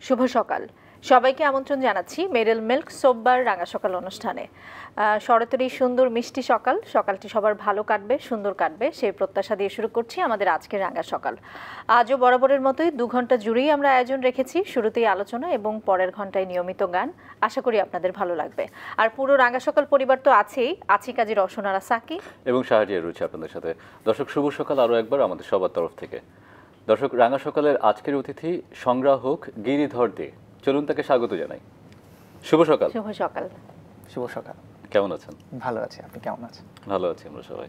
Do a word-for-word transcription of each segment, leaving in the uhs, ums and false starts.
শুভ সকাল সবাইকে আমন্ত্রণ জানাচ্ছি মেরিল মিল্ক সোববার রাঙা সকাল অনুষ্ঠানে। শরতের এই সুন্দর মিষ্টি সকাল সকালটি সবার ভালো কাটবে, সুন্দর কাটবে সেই প্রত্যাশা দিয়ে শুরু করছি আমাদের আজকের রাঙা সকাল। আজও বরাবরের মতোই দু ঘন্টা জুড়েই আমরা আয়োজন রেখেছি, শুরুতেই আলোচনা এবং পরের ঘন্টায় নিয়মিত গান। আশা করি আপনাদের ভালো লাগবে। আর পুরো রাঙা সকাল পরিবার তো আছেই, আছি কাজী রসনারা সাকি এবং শাহরিয়ার রয়েছে আপনাদের সাথে। দর্শক শুভ সকাল আরও একবার আমাদের সবার তরফ থেকে। দর্শক রাঙা সকালের আজকের অতিথি সংগ্রাহক গিরিধর দে, চলুন তাকে স্বাগত জানাই। শুভ সকাল। শুভ সকাল। শুভ সকাল। কেমন আছেন? ভালো আছি, আপনি কেমন আছেন? ভালো আছি আমরা সবাই।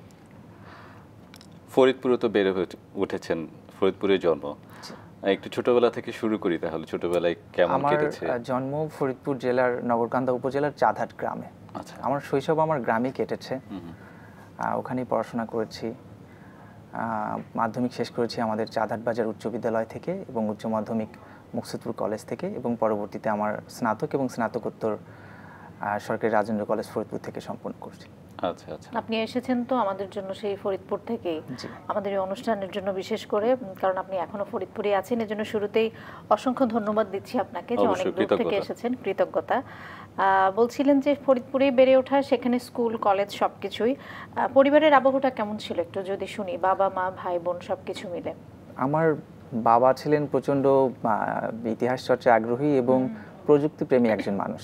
ফরিদপুরে তো বেড়ে উঠেছেন, ফরিদপুরে জন্ম। একটু ছোটবেলা থেকে শুরু করি তাহলে, ছোটবেলায় কেমন কেটেছে? আমার জন্ম ফরিদপুর জেলার নগরকান্দা উপজেলার চাঁদহাট গ্রামে। আচ্ছা, আমার শৈশব আমার গ্রামেই কেটেছে, ওখানেই পড়াশোনা করেছি। মাধ্যমিক শেষ করেছি আমাদের চাঁদহাট বাজার উচ্চ বিদ্যালয় থেকে এবং উচ্চ মাধ্যমিক মুকসুদপুর কলেজ থেকে, এবং পরবর্তীতে আমার স্নাতক এবং স্নাতকোত্তর সরকারি রাজেন্দ্র কলেজ ফরিদপুর থেকে সম্পন্ন করছি। আচ্ছা আচ্ছা। আপনি এসেছেন তো আমাদের জন্য সেই ফরিদপুর থেকেই, আমাদের এই অনুষ্ঠানের জন্য বিশেষ করে, কারণ আপনি এখনো ফরিদপুরে আছেন। এজন্য শুরুতেই অসংখ্য ধন্যবাদ দিচ্ছি আপনাকে যে অনেক দূর থেকে এসেছেন, কৃতজ্ঞতা। বলছিলেন যে ফরিদপুরেই বেড়ে ওঠা, সেখানে স্কুল কলেজ সবকিছুই। পরিবারের আবহাওয়াটা কেমন ছিল একটু যদি শুনি, বাবা মা ভাই বোন সবকিছু মিলে? আমার বাবা ছিলেন প্রচণ্ড ইতিহাস চর্চায় আগ্রহী এবং প্রযুক্তিপ্রেমী একজন মানুষ।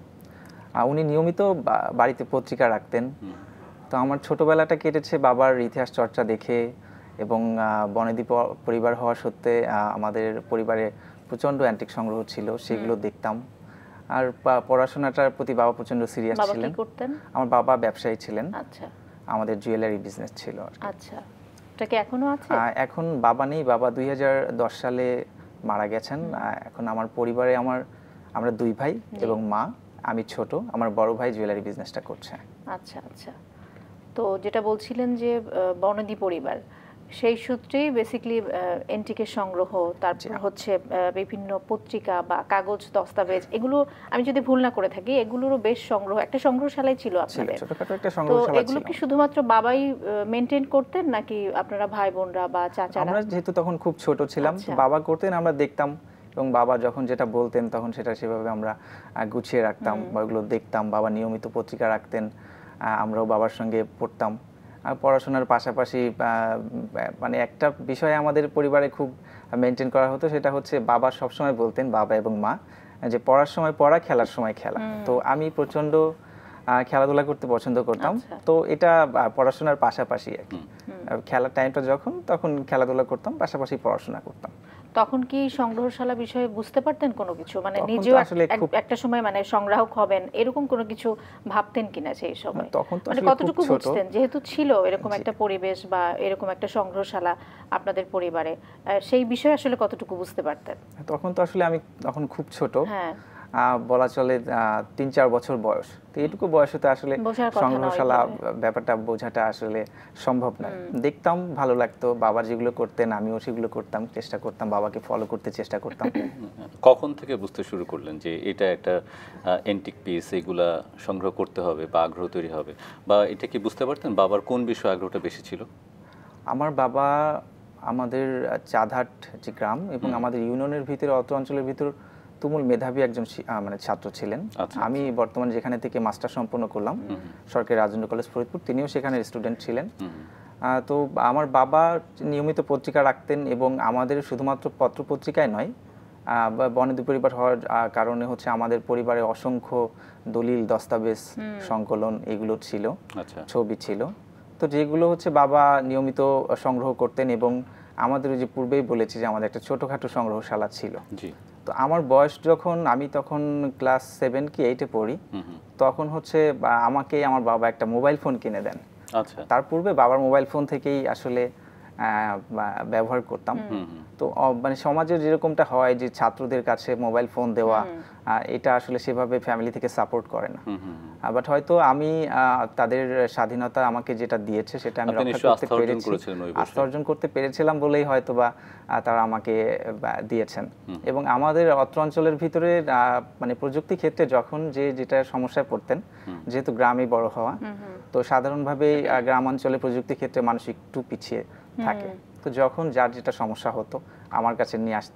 উনি নিয়মিত বাড়িতে পত্রিকা রাখতেন। তো আমার ছোটবেলাটা কেটেছে বাবার ইতিহাস চর্চা দেখে, এবং বনেদি পরিবার হওয়া সত্ত্বে আমাদের পরিবারে প্রচণ্ড অ্যান্টিক সংগ্রহ ছিল, সেগুলো দেখতাম। আর পড়াশোনাটার প্রতি বাবা প্রচণ্ড সিরিয়াস ছিলেন। আমার বাবা ব্যবসায়ী ছিলেন। আচ্ছা। আমাদের জুয়েলারি বিজনেস ছিল। আচ্ছা, এটা কি এখনো আছে? এখন বাবা নেই, বাবা দুই হাজার দশ সালে মারা গেছেন। এখন আমার পরিবারে আমার আমরা দুই ভাই এবং মা, আমি ছোট, আমার বড় ভাই জুয়েলারি বিজনেসটা করছে। আচ্ছা আচ্ছা। তো যেটা বলছিলেন যে বনেদি পরিবার, সেই সূত্রেই বেসিক্যালি এন্টিকের সংগ্রহ, তারপর হচ্ছে বিভিন্ন পত্রিকা বা কাগজ দস্তাবেজ, এগুলো আমি যদি ভুল না করে থাকি এগুলোরও বেশ সংগ্রহ, একটা সংগ্রহশালাই ছিল আপনাদের। তো এগুলো কি শুধুমাত্র বাবাই মেনটেন করতেন নাকি আপনারা ভাই বোনরা বা চাচারা? আমরা যেহেতু তখন খুব ছোট ছিলাম, বাবা করতেন, আমরা দেখতাম, এবং বাবা যখন যেটা বলতেন তখন সেটা সেভাবে আমরা গুছিয়ে রাখতাম বা ওগুলো দেখতাম। বাবা নিয়মিত পত্রিকা রাখতেন, আমরাও বাবার সঙ্গে পড়তাম। আর পড়াশোনার পাশাপাশি মানে একটা বিষয় আমাদের পরিবারে খুব মেনটেন করা হতো, সেটা হচ্ছে বাবা সবসময় বলতেন, বাবা এবং মা, যে পড়ার সময় পড়া, খেলার সময় খেলা। তো আমি প্রচণ্ড খেলাধুলা করতে পছন্দ করতাম। তো এটা পড়াশোনার পাশাপাশি আর কি, খেলার টাইমটা যখন তখন খেলাধুলা করতাম, পাশাপাশি পড়াশোনা করতাম। তখন কি সংগ্রহশালা বিষয়ে বুঝতে পারতেন কোনো কিছু, মানে নিজেও একটা সময় মানে সংগ্রাহক হবেন এরকম কোনো কিছু ভাবতেন কিনা সেই সময়? তখন তো মানে কতটুকু বুঝতেন, যেহেতু ছিল এরকম একটা পরিবেশ বা এরকম একটা সংগ্রহশালা আপনাদের পরিবারে, সেই বিষয়ে আসলে কতটুকু বুঝতে পারতেন? তখন তো আসলে আমি তখন খুব ছোট, হ্যাঁ বলা চলে তিন চার বছর বয়স। তো এইটুকু বয়সে তো আসলে সংগ্রহশালা ব্যাপারটা বোঝাটা আসলে সম্ভব নয়। দেখতাম, ভালো লাগতো, বাবা যেগুলো করতেন আমিও সেগুলো করতাম, চেষ্টা করতাম, বাবাকে ফলো করতে চেষ্টা করতাম। কখন থেকে বুঝতে শুরু করলেন যে এটা একটা এন্টিক পিস, এগুলা সংগ্রহ করতে হবে বা আগ্রহ তৈরি হবে, বা এটা কি বুঝতে পারতেন বাবার কোন বিষয়ে আগ্রহটা বেশি ছিল? আমার বাবা আমাদের চাঁদহাট যে গ্রাম এবং আমাদের ইউনিয়নের ভিতরে, অত্র অঞ্চলের ভিতর তুমুল মেধাবী একজন মানে ছাত্র ছিলেন। আমি বর্তমানে যেখানে থেকে মাস্টার সম্পন্ন করলাম, সরকারি রাজেন্দ্র কলেজ ফরিদপুর, তিনিও সেখানে স্টুডেন্ট ছিলেন। তো আমার বাবা নিয়মিত পত্রিকা রাখতেন, এবং আমাদের শুধুমাত্র পত্র পত্রিকায় নয়, বনেদি পরিবার হওয়ার কারণে হচ্ছে আমাদের পরিবারে অসংখ্য দলিল দস্তাবেজ সংকলন এগুলো ছিল, ছবি ছিল। তো যেগুলো হচ্ছে বাবা নিয়মিত সংগ্রহ করতেন, এবং আমাদের যে পূর্বেই বলেছি যে আমাদের একটা ছোটোখাটো সংগ্রহশালা ছিল। তো আমার বয়স যখন, আমি তখন ক্লাস সেভেন কি এইটে পড়ি, তখন হচ্ছে আমাকে আমার বাবা একটা মোবাইল ফোন কিনে দেন। আচ্ছা। তার পূর্বে বাবার মোবাইল ফোন থেকেই আসলে ব্যবহার করতাম। তো মানে সমাজের যেরকমটা হয় যে ছাত্রদের কাছে মোবাইল ফোন দেওয়া, এটা আসলে সেভাবে ফ্যামিলি থেকে সাপোর্ট করে না। বাট হয়তো আমি তাদের স্বাধীনতা আমাকে যেটা দিয়েছে সেটা আমি রক্ষা করতে পেরেছি, আস্থা অর্জন করতে পেরেছিলাম বলেই হয়তো বা তারা আমাকে দিয়েছেন। এবং আমাদের অত্র অঞ্চলের ভিতরে মানে প্রযুক্তি ক্ষেত্রে যখন যে যেটা সমস্যায় পড়তেন, যেহেতু গ্রামে বড় হওয়া, তো সাধারণভাবে গ্রামাঞ্চলে প্রযুক্তি ক্ষেত্রে মানুষ একটু পিছিয়ে থাকে। তো যখন যার যেটা সমস্যা হতো আমার কাছে নিয়ে আসতো,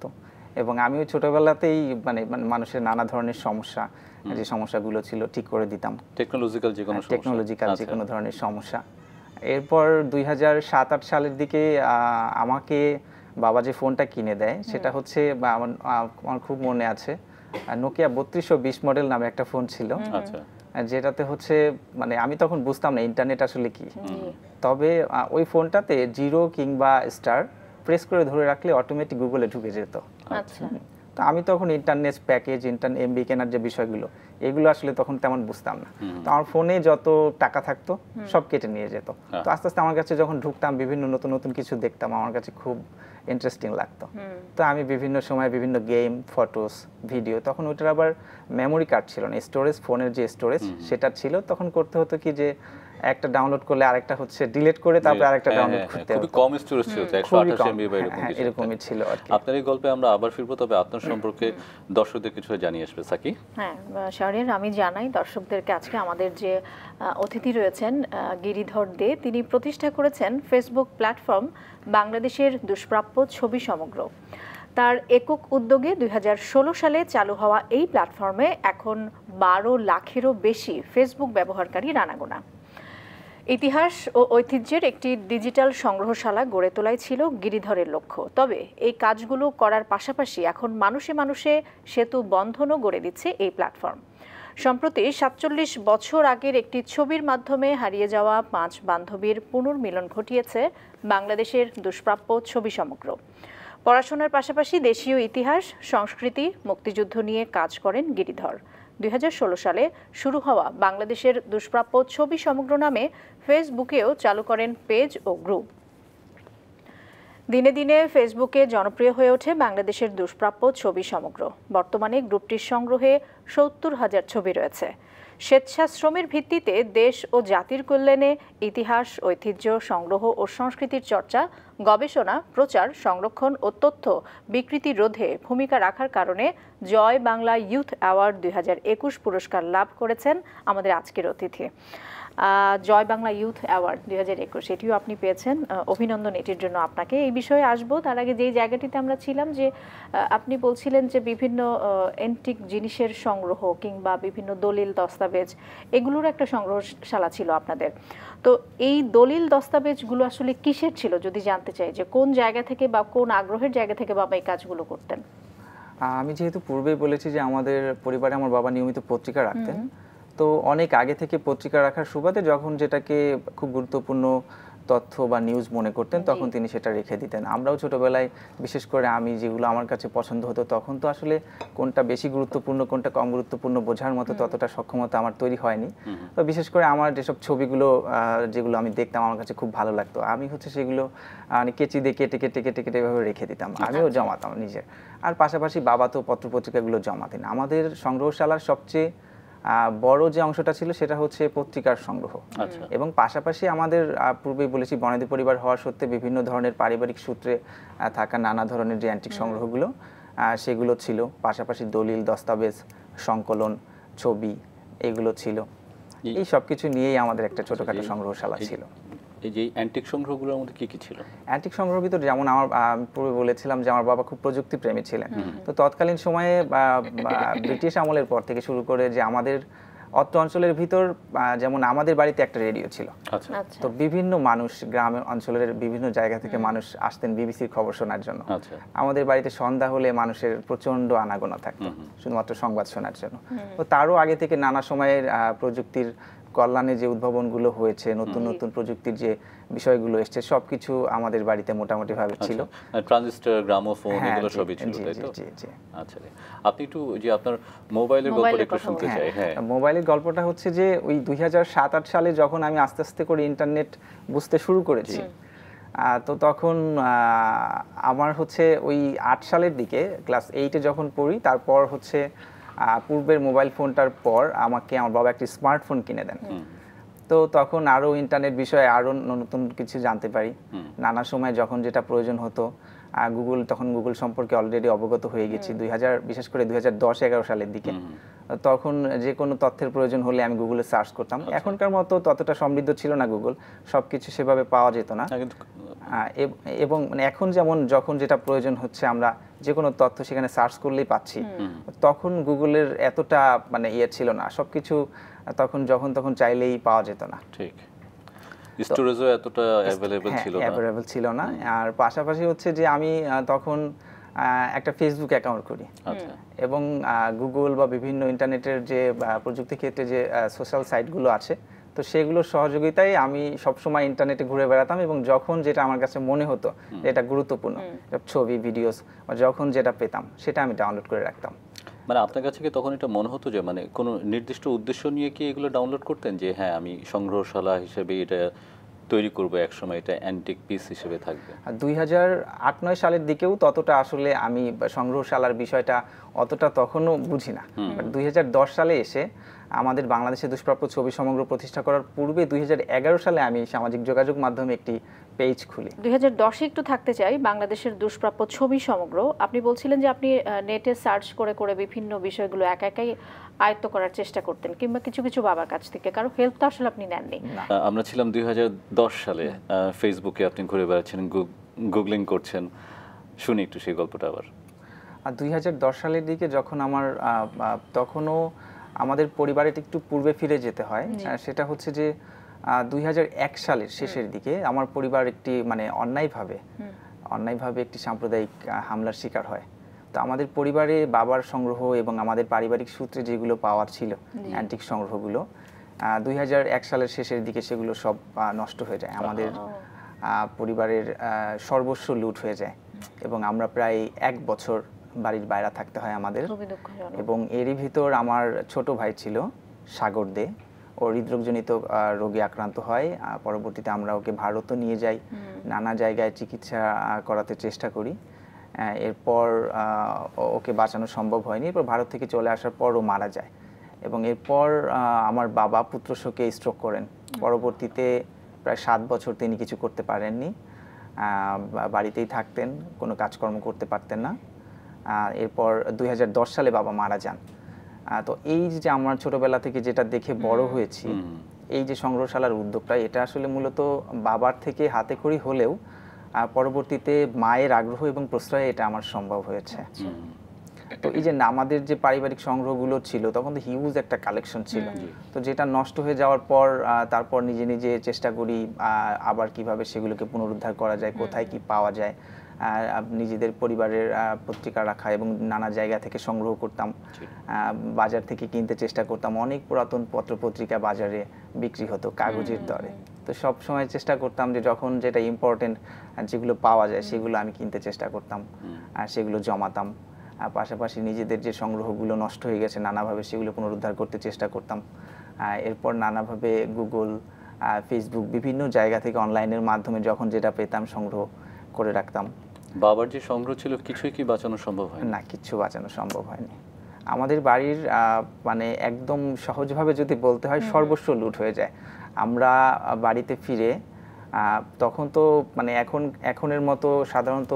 এবং আমিও ছোটবেলাতেই মানে মানুষের নানা ধরনের সমস্যা, যে সমস্যাগুলো ছিল ঠিক করে দিতাম, টেকনোলজিক্যাল যে কোনো সমস্যা, টেকনোলজিক্যাল যে কোনো ধরনের সমস্যা। এরপর দুই হাজার সাত আট সালের দিকে আমাকে বাবা যে ফোনটা কিনে দেয় সেটা হচ্ছে আমার খুব মনে আছে, নোকিয়া বত্রিশশো বিশ মডেল নামে একটা ফোন ছিল, যেটাতে হচ্ছে মানে আমি তখন বুঝতাম না ইন্টারনেট আসলে কি। তবে ওই ফোনটাতে জিরো কিংবা স্টার প্রেস করে ধরে রাখলে অটোমেটিক গুগলে ঢুকে যেত। তো আমি তখন ইন্টারনেট প্যাকেজ, ইন্টারনেট এমবি কেনার যে বিষয়গুলো এগুলো আসলে তখন তেমন বুঝতাম না। তো আমার ফোনে যত টাকা থাকতো সব কেটে নিয়ে যেত। তো আস্তে আস্তে আমার কাছে যখন ঢুকতাম বিভিন্ন নতুন নতুন কিছু দেখতাম, আমার কাছে খুব ইন্টারেস্টিং লাগতো। তো আমি বিভিন্ন সময় বিভিন্ন গেম, ফটোস, ভিডিও, তখন ওইটার আবার মেমোরি কার্ড ছিল না, স্টোরেজ, ফোনের যে স্টোরেজ সেটা ছিল। তখন করতে হতো কি যে একটা ডাউনলোড করলে আরেকটা হচ্ছে ডিলিট করে তারপর আরেকটা ডাউনলোড করতে হতো। খুব কম স্টোরেজ ছিল, একশো আঠাশ এমবি বা এরকম কিছু, এরকমই ছিল আর কি। আপনার এই গল্পে আমরা আবার ফিরবো, তবে আপনার সম্পর্কে দর্শকদের কিছু জানিয়ে আসবে সাকি। হ্যাঁ শাহরিয়ার, আমি জানাই দর্শকদেরকে আজকে আমাদের যে অতিথি রয়েছেন গিরিধর দে, তিনি প্রতিষ্ঠা করেছেন ফেসবুক প্ল্যাটফর্ম বাংলাদেশের দুষ্প্রাপ্য ছবি সমগ্র। তার একক উদ্যোগে দুই হাজার ষোলো সালে চালু হওয়া এই প্ল্যাটফর্মে এখন বারো লাখেরও বেশি ফেসবুক ব্যবহারকারী রানাগোনা। ইতিহাস ও ঐতিহ্যের একটি ডিজিটাল সংগ্রহশালা গড়ে তোলাই ছিল গিরিধরের লক্ষ্য। তবে এই কাজগুলো করার পাশাপাশি এখন মানুষে মানুষে সেতু বন্ধনও গড়ে দিচ্ছে এই প্ল্যাটফর্ম। সম্প্রতি সাতচল্লিশ বছর আগের একটি ছবির মাধ্যমে হারিয়ে যাওয়া পাঁচ বান্ধবীর পুনর্মিলন ঘটিয়েছে বাংলাদেশের দুষ্প্রাপ্য ছবি সমগ্র। পড়াশোনার পাশাপাশি দেশীয় ইতিহাস, সংস্কৃতি, মুক্তিযুদ্ধ নিয়ে কাজ করেন গিরিধর। দুই হাজার ষোলো সালে শুরু হওয়া বাংলাদেশের দুষ্প্রাপ্য ছবি সমগ্র নামে ফেসবুকেও চালু করেন পেজ ও গ্রুপ। দিনে দিনে ফেসবুকে জনপ্রিয় হয়ে ওঠে বাংলাদেশের দুষ্প্রাপ্য ছবি সমগ্র। বর্তমানে গ্রুপটির সংগ্রহে সত্তর হাজার ছবি রয়েছে। স্বেচ্ছাশ্রমের ভিত্তিতে দেশ ও জাতির কল্যাণে ইতিহাস, ঐতিহ্য, সংগ্রহ ও সংস্কৃতির চর্চা, গবেষণা, প্রচার, সংরক্ষণ ও তথ্য বিকৃতি রোধে ভূমিকা রাখার কারণে জয় বাংলা ইউথ অ্যাওয়ার্ড দুই হাজার একুশ পুরস্কার লাভ করেছেন আমাদের আজকের অতিথি। জয় বাংলা ইউথ অ্যাওয়ার্ড দুই হাজার একুশ এটিও আপনি পেয়েছেন, অভিনন্দন এটির জন্য আপনাকে। এই বিষয়ে আসবো, তার আগে যেই জায়গাটিতে আমরা ছিলাম যে আপনি বলছিলেন যে বিভিন্ন এন্টিক জিনিসের সংগ্রহ কিংবা বিভিন্ন দলিল দস্তাবেজ এগুলোর একটা সংগ্রহশালা ছিল আপনাদের। তো এই দলিল দস্তাবেজগুলো আসলে কিসের ছিল যদি জানতে চাই, যে কোন জায়গা থেকে বা কোন আগ্রহের জায়গা থেকে বাবা এই কাজগুলো করতেন? আমি যেহেতু পূর্বেই বলেছি যে আমাদের পরিবারে আমার বাবা নিয়মিত পত্রিকা রাখতেন, তো অনেক আগে থেকে পত্রিকা রাখার সুবাদে যখন যেটাকে খুব গুরুত্বপূর্ণ তথ্য বা নিউজ মনে করতেন তখন তিনি সেটা রেখে দিতেন। আমরাও ছোটবেলায় বিশেষ করে আমি যেগুলো আমার কাছে পছন্দ হতো তখন তো আসলে কোনটা বেশি গুরুত্বপূর্ণ কোনটা কম গুরুত্বপূর্ণ বোঝার মতো ততটা সক্ষমতা আমার তৈরি হয়নি। তো বিশেষ করে আমার যেসব ছবিগুলো যেগুলো আমি দেখতাম আমার কাছে খুব ভালো লাগতো, আমি হচ্ছে সেগুলো মানে কেচি দিয়ে কেটে কেটে কেটে কেটে এভাবে রেখে দিতাম, আমিও জমাতাম নিজের। আর পাশাপাশি বাবা তো পত্রপত্রিকাগুলো জমাতেন। আমাদের সংগ্রহশালার সবচেয়ে বড় যে অংশটা ছিল সেটা হচ্ছে পত্রিকার সংগ্রহ, এবং পাশাপাশি আমাদের পূর্বেই বলেছি বনেদি পরিবার হওয়ার সত্ত্বে বিভিন্ন ধরনের পারিবারিক সূত্রে থাকা নানা ধরনের যে অ্যান্টিক সংগ্রহগুলো সেগুলো ছিল, পাশাপাশি দলিল দস্তাবেজ, সংকলন, ছবি এগুলো ছিল। এই সব কিছু নিয়েই আমাদের একটা ছোটখাটো সংগ্রহশালা ছিল। এই যে অ্যান্টিক সংগ্রহগুলোর মধ্যে কি কি ছিল? অ্যান্টিক সংগ্রহের ভিতর যেমন আমার পূর্বে বলেছিলাম যে আমার বাবা খুব প্রযুক্তি প্রেমী ছিলেন। তো তৎকালীন সময়ে ব্রিটিশ আমলের পর থেকে শুরু করে যে আমাদের অত্র অঞ্চলের ভিতর যেমন আমাদের বাড়িতে একটা রেডিও ছিল, তো বিভিন্ন মানুষ গ্রাম অঞ্চলের বিভিন্ন জায়গা থেকে মানুষ আসতেন বিবিসির খবর শোনার জন্য। আমাদের বাড়িতে সন্ধ্যা হলে মানুষের প্রচন্ড আনাগোনা থাকতো শুধুমাত্র সংবাদ শোনার জন্য। তো তারও আগে থেকে নানা সময়ের প্রযুক্তির কল্যাণে যে উদ্ভাবনগুলো হয়েছে, নতুন নতুন প্রযুক্তির যে বিষয়গুলো এসছে সবকিছু আমাদের বাড়িতে মোটামুটি ভাবে ছিল। ট্রানজিস্টর, গ্রামোফোন এগুলো সবই ছিল, তাই তো? জি জি। আচ্ছা, আপনি একটু যে আপনার মোবাইলের গল্পটা একটু শুনতে চাই। হ্যাঁ, মোবাইলের গল্পটা হচ্ছে যে ওই দুই হাজার সাত আট সালে যখন আমি আস্তে আস্তে করে ইন্টারনেট বুঝতে শুরু করেছি, তো তখন আমার হচ্ছে ওই আট সালের দিকে ক্লাস এইটে যখন পড়ি, তারপর হচ্ছে পূর্বের মোবাইল ফোনটার পর আমাকে আমার বাবা একটি স্মার্টফোন কিনে দেন। তো তখন আরো ইন্টারনেট বিষয়ে আরো নতুন কিছু জানতে পারি। নানা সময় যখন যেটা প্রয়োজন হতো গুগল, তখন গুগল সম্পর্কে অলরেডি অবগত হয়ে গেছি দুই হাজার বিশেষ করে দুই হাজার দশ এগারো সালের দিকে। তখন যে কোনো তথ্যের প্রয়োজন হলে আমি গুগলে সার্চ করতাম। এখনকার মতো ততটা সমৃদ্ধ ছিল না গুগল, সবকিছু সেভাবে পাওয়া যেত না। এবং মানে এখন যেমন যখন যেটা প্রয়োজন হচ্ছে আমরা যে কোনো তথ্য সেখানে সার্চ করলেই পাচ্ছি, তখন গুগলের এতটা মানে ইয়ে ছিল না, সবকিছু তখন যখন তখন চাইলেই পাওয়া যেত না। ঠিক, স্টোরেজও এতটা অ্যাভেলেবল ছিল না অ্যাভেলেবল ছিল না। আর পাশাপাশি হচ্ছে যে আমি তখন একটা ফেসবুক অ্যাকাউন্ট করি এবং গুগল বা বিভিন্ন ইন্টারনেটের যে প্রযুক্তি ক্ষেত্রে যে সোশ্যাল সাইটগুলো আছে, তো সেগুলোর সহযোগিতায় আমি সবসময় ইন্টারনেটে ঘুরে বেড়াতাম এবং যখন যেটা আমার কাছে মনে হতো যে এটা গুরুত্বপূর্ণ ছবি ভিডিওস বা যখন যেটা পেতাম সেটা আমি ডাউনলোড করে রাখতাম। মানে আপনার কাছে কি তখন এটা মনে হতো যে মানে কোনো নির্দিষ্ট উদ্দেশ্য নিয়ে কি এগুলো ডাউনলোড করতেন, যে হ্যাঁ আমি সংগ্রহশালা হিসেবে এটা তৈরি করবো, একসময় এটা অ্যান্টিক পিস হিসেবে থাকবে? দুই হাজার আট নয় সালের দিকেও ততটা আসলে আমি সংগ্রহশালার বিষয়টা অতটা তখনও বুঝি না। দুই হাজার দশ সালে এসে আমাদের বাংলাদেশে দুষ্প্রাপ্য ছবি সমগ্র প্রতিষ্ঠা করার পূর্বে দুই হাজার এগারো সালে আমি সামাজিক যোগাযোগ মাধ্যমে একটি পেজ খুলি। দুই হাজার দশে একটু থাকতে চাই, বাংলাদেশের দুষ্প্রাপ্য ছবি সমগ্র। আপনি বলছিলেন যে আপনি নেটে সার্চ করে করে বিভিন্ন বিষয়গুলো একা একাই আয়ত্ত করার চেষ্টা করতেন, কিংবা কিছু কিছু বাবার কাছ থেকে কারো হেল্প তো আসলে আপনি নেননি। আমরা ছিলাম দুই হাজার দশ সালে, ফেসবুকে আপনি ঘুরে বেড়াচ্ছেন, গুগলিং করছেন, শুনি একটু সেই গল্পটা আবার। আর দুই হাজার দশ সালের দিকে যখন আমার তখনও আমাদের পরিবারের একটু পূর্বে ফিরে যেতে হয়, সেটা হচ্ছে যে দুই হাজার এক সালের শেষের দিকে আমার পরিবার একটি মানে অন্যায়ভাবে অন্যায়ভাবে একটি সাম্প্রদায়িক হামলার শিকার হয়। তো আমাদের পরিবারে বাবার সংগ্রহ এবং আমাদের পারিবারিক সূত্রে যেগুলো পাওয়ার ছিল অ্যান্টিক সংগ্রহগুলো দুই হাজার এক সালের শেষের দিকে সেগুলো সব নষ্ট হয়ে যায়। আমাদের পরিবারের সর্বস্ব লুট হয়ে যায় এবং আমরা প্রায় এক বছর বাড়ির বাইরে থাকতে হয় আমাদের। এবং এরই ভিতর আমার ছোট ভাই ছিল সাগর দে, ও হৃদরোগজনিত রোগে আক্রান্ত হয়। পরবর্তীতে আমরা ওকে ভারতও নিয়ে যাই, নানা জায়গায় চিকিৎসা করাতে চেষ্টা করি। এরপর ওকে বাঁচানো সম্ভব হয়নি। এরপর ভারত থেকে চলে আসার পর ও মারা যায় এবং এরপর আমার বাবা পুত্র শোকে স্ট্রোক করেন। পরবর্তীতে প্রায় সাত বছর তিনি কিছু করতে পারেননি, বাড়িতেই থাকতেন, কোনো কাজকর্ম করতে পারতেন না। এরপর দুই হাজার দশ সালে বাবা মারা যান। তো এই যে আমার ছোটবেলা থেকে যেটা দেখে বড় হয়েছি, এই যে সংগ্রহশালার উদ্যোগটা, এটা আসলে মূলত বাবার থেকে হাতে খড়ি হলেও পরবর্তীতে মায়ের আগ্রহ এবং প্রশ্রয়ে এটা আমার সম্ভব হয়েছে। তো এই যে আমাদের যে পারিবারিক সংগ্রহগুলো ছিল তখন তো হিউজ একটা কালেকশন ছিল, তো যেটা নষ্ট হয়ে যাওয়ার পর তারপর নিজে নিজে চেষ্টা করি আবার কিভাবে সেগুলোকে পুনরুদ্ধার করা যায়, কোথায় কি পাওয়া যায়। নিজেদের পরিবারের পত্রিকা রাখা এবং নানা জায়গা থেকে সংগ্রহ করতাম, বাজার থেকে কিনতে চেষ্টা করতাম। অনেক পুরাতন পত্র পত্রিকা বাজারে বিক্রি হতো কাগজের দরে, তো সব সময় চেষ্টা করতাম যে যখন যেটা ইম্পর্টেন্ট যেগুলো পাওয়া যায় সেগুলো আমি কিনতে চেষ্টা করতাম আর সেগুলো জমাতাম। পাশাপাশি নিজেদের যে সংগ্রহগুলো নষ্ট হয়ে গেছে নানাভাবে সেগুলো পুনরুদ্ধার করতে চেষ্টা করতাম। এরপর নানাভাবে গুগল, ফেসবুক, বিভিন্ন জায়গা থেকে অনলাইনের মাধ্যমে যখন যেটা পেতাম সংগ্রহ করে রাখতাম। বাবার যে সংগ্রহ ছিল কিছুই কি বাঁচানো সম্ভব হয় না? কিছু বাঁচানো সম্ভব হয়নি। আমাদের বাড়ির মানে একদম সহজভাবে যদি বলতে হয় সর্বস্ব লুট হয়ে যায়। আমরা বাড়িতে ফিরে তখন তো মানে এখন এখনের মতো সাধারণত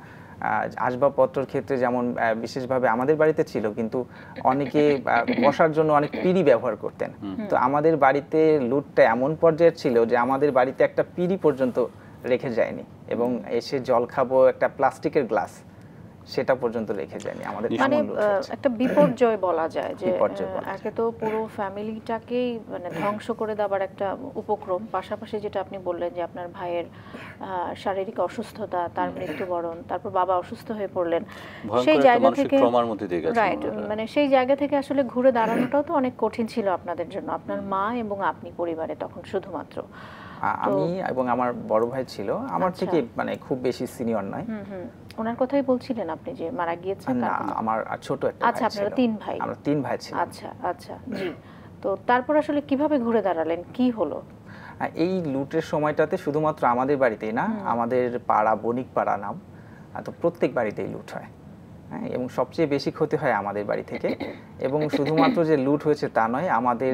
আসবাবপত্রের ক্ষেত্রে যেমন বিশেষভাবে আমাদের বাড়িতে ছিল, কিন্তু অনেকে বসার জন্য অনেক পিঁড়ি ব্যবহার করতেন। তো আমাদের বাড়িতে লুটটা এমন পর্যায়ে ছিল যে আমাদের বাড়িতে একটা পিঁড়ি পর্যন্ত রেখে যায়নি এবং এসে জল খাবো একটা প্লাস্টিকের গ্লাস সেটা পর্যন্ত রেখে যায়নি। আমাদের মানে একটা বিপর্যয় বলা যায় যে একে তো পুরো ফ্যামিলিটাকেই মানে ধ্বংস করে দেওয়ার একটা উপক্রম, পাশাপাশি যেটা আপনি বললেন যে আপনার ভাইয়ের শারীরিক অসুস্থতা, তার মৃত্যুবরণ, তারপর বাবা অসুস্থ হয়ে পড়লেন, সেই জায়গা থেকে রাইট মানে সেই জায়গা থেকে আসলে ঘুরে দাঁড়ানোটাও তো অনেক কঠিন ছিল আপনাদের জন্য, আপনার মা এবং আপনি পরিবারে তখন শুধুমাত্র। আমি এবং আমার বড় ভাই ছিল আমার থেকে মানে খুব বেশি সিনিয়র নয়। ওনার কথাই বলছিলেন আপনি যে মারা গিয়েছেন? না, আমার ছোট একটা ভাই ছিল। আচ্ছা, আপনারা তিন ভাই? আমরা তিন ভাই ছিলাম। আচ্ছা আচ্ছা, জি। তো তারপর আসলে কিভাবে ঘুরে দাঁড়ালেন, কি হলো? এই লুটের সময়টাতে শুধুমাত্র আমাদের বাড়িতেই না, আমাদের পাড়া বণিক পাড়া নাম, তো প্রত্যেক বাড়িতেই লুট হয়, হ্যাঁ, এবং সবচেয়ে বেশি ক্ষতি হয় আমাদের বাড়ি থেকে। এবং শুধুমাত্র যে লুট হয়েছে তা নয়, আমাদের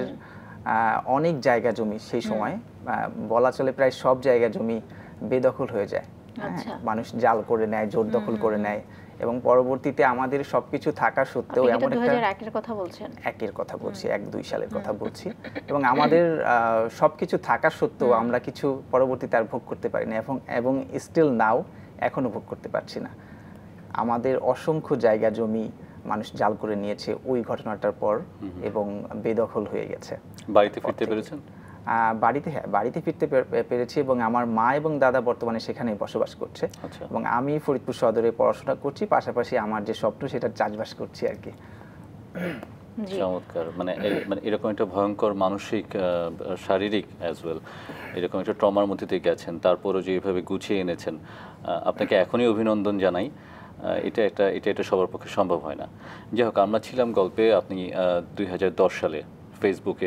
অনেক জায়গা জমি সেই সময় বলা চলে প্রায় সব জায়গা জমি বেদখল হয়ে যায় মানুষ জাল করে নেয়, জোর দখল করে নেয়, এবং পরবর্তীতে আমাদের সবকিছু থাকা সত্ত্বেও এমন একটা দুই হাজার একের কথা বলছেন, একের কথা বলছি, এক দুই সালের কথা বলছি, এবং আমাদের সবকিছু থাকা সত্ত্বেও আমরা কিছু পরবর্তীতে আর ভোগ করতে পারি না, এবং এবং স্টিল নাও এখনো ভোগ করতে পারছি না। আমাদের অসংখ্য জায়গা জমি মানুষ জাল করে নিয়েছে ওই ঘটনাটার পর, এবং বেদখল হয়ে গেছে। বাড়িতে ফিরতে পেরেছেন? বাড়িতে, হ্যাঁ, বাড়িতে ফিরতে পেরেছি, এবং আমার মা এবং দাদা বর্তমানে সেখানেই বসবাস করছে, এবং আমি ফরিদপুর সদরে পড়াশোনা করছি, পাশাপাশি আমার যে স্বপ্ন সেটা চাষবাস করছি আর কি। চমৎকার। মানে মানে এরকম একটা ভয়ঙ্কর মানসিক, শারীরিক অ্যাজ ওয়েল, এরকম একটা ট্রমার মধ্যে দিয়ে গেছেন, তারপরও যে এভাবে গুছিয়ে এনেছেন, আপনাকে এখনই অভিনন্দন জানাই। এটা একটা এটা এটা সবার পক্ষে সম্ভব হয় না। যাই হোক, আমরা ছিলাম গল্পে, আপনি দুই হাজার দশ সালে ফেসবুকে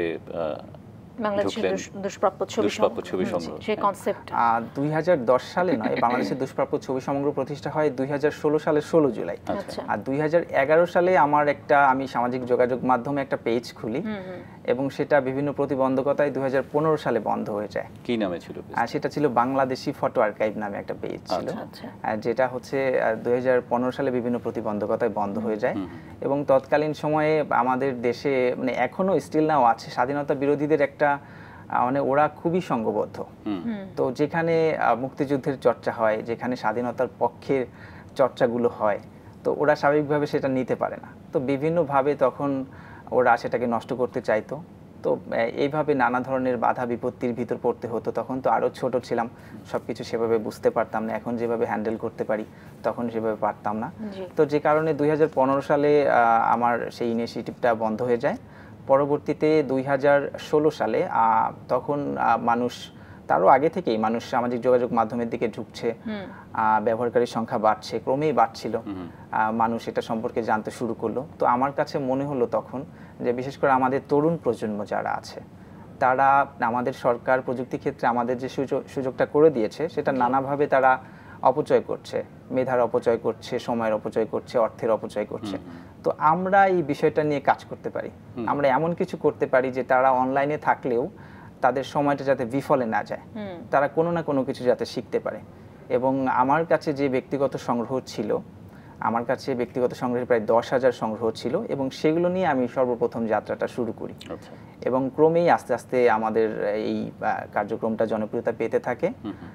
দুই হাজার দশ সালে নয়, বাংলাদেশের দুষ্প্রাপ্য ছবি সংগ্রহ প্রতিষ্ঠা হয় দুই হাজার ষোলো সালের ষোলো জুলাই। আর দুই হাজার এগারো সালে আমার একটা আমি সামাজিক যোগাযোগ মাধ্যমে একটা পেজ খুলি, এবং সেটা বিভিন্ন প্রতিবন্ধকতায় দুই হাজার পনেরো সালে বন্ধ হয়ে যায়। কি নামে ছিল? আর সেটা ছিল বাংলাদেশি ফটো আর্কাইভ নামে একটা পেজ ছিল, যেটা হচ্ছে দুই হাজার পনেরো সালে বিভিন্ন প্রতিবন্ধকতায় বন্ধ হয়ে যায়। এবং তৎকালীন সময়ে আমাদের দেশে, মানে এখনো স্টিল নাও আছে, স্বাধীনতা বিরোধীদের একটা মানে ওরা খুবই সংঘবদ্ধ। তো যেখানে মুক্তিযুদ্ধের চর্চা হয়, যেখানে স্বাধীনতার পক্ষের চর্চাগুলো হয়, তো ওরা স্বাভাবিকভাবে সেটা নিতে পারে না, তো বিভিন্নভাবে তখন ওরা সেটাকে নষ্ট করতে চাইতো। তো এইভাবে নানা ধরনের বাধা বিপত্তির ভিতর পড়তে হতো। তখন তো আরও ছোট ছিলাম, সব কিছু সেভাবে বুঝতে পারতাম না, এখন যেভাবে হ্যান্ডেল করতে পারি তখন সেভাবে পারতাম না। তো যে কারণে দুই হাজার পনেরো সালে আমার সেই ইনিশিয়েটিভটা বন্ধ হয়ে যায়। পরবর্তীতে দুই হাজার ষোলো সালে তখন মানুষ, তারও আগে থেকেই মানুষ সামাজিক যোগাযোগ মাধ্যমের দিকে ঢুকছে, ব্যবহারকারীর সংখ্যা বাড়ছে, ক্রমেই বাড়ছিল, মানুষ এটা সম্পর্কে জানতে শুরু করলো। তো আমার কাছে মনে হলো তখন যে বিশেষ করে আমাদের তরুণ প্রজন্ম যারা আছে, তারা, আমাদের সরকার প্রযুক্তি ক্ষেত্রে আমাদের যে সুযোগ সুযোগটা করে দিয়েছে সেটা নানাভাবে তারা অপচয় করছে, মেধার অপচয় করছে, সময়ের অপচয় করছে, অর্থের অপচয় করছে। তো আমরা এই বিষয়টা নিয়ে কাজ করতে পারি, আমরা এমন কিছু করতে পারি যে তারা অনলাইনে থাকলেও তাদের সময়টা যাতে বিফলে না যায়, তারা কোনো না কোনো কিছু যাতে শিখতে পারে। এবং আমার কাছে যে ব্যক্তিগত সংগ্রহ ছিল, আমার কাছে ব্যক্তিগত সংগ্রহের প্রায় দশ হাজার সংগ্রহ ছিল, এবং সেগুলো নিয়ে আমি সর্বপ্রথম যাত্রাটা শুরু করি। এবং ক্রমেই আস্তে আস্তে আমাদের এই কার্যক্রমটা জনপ্রিয়তা পেতে থাকে।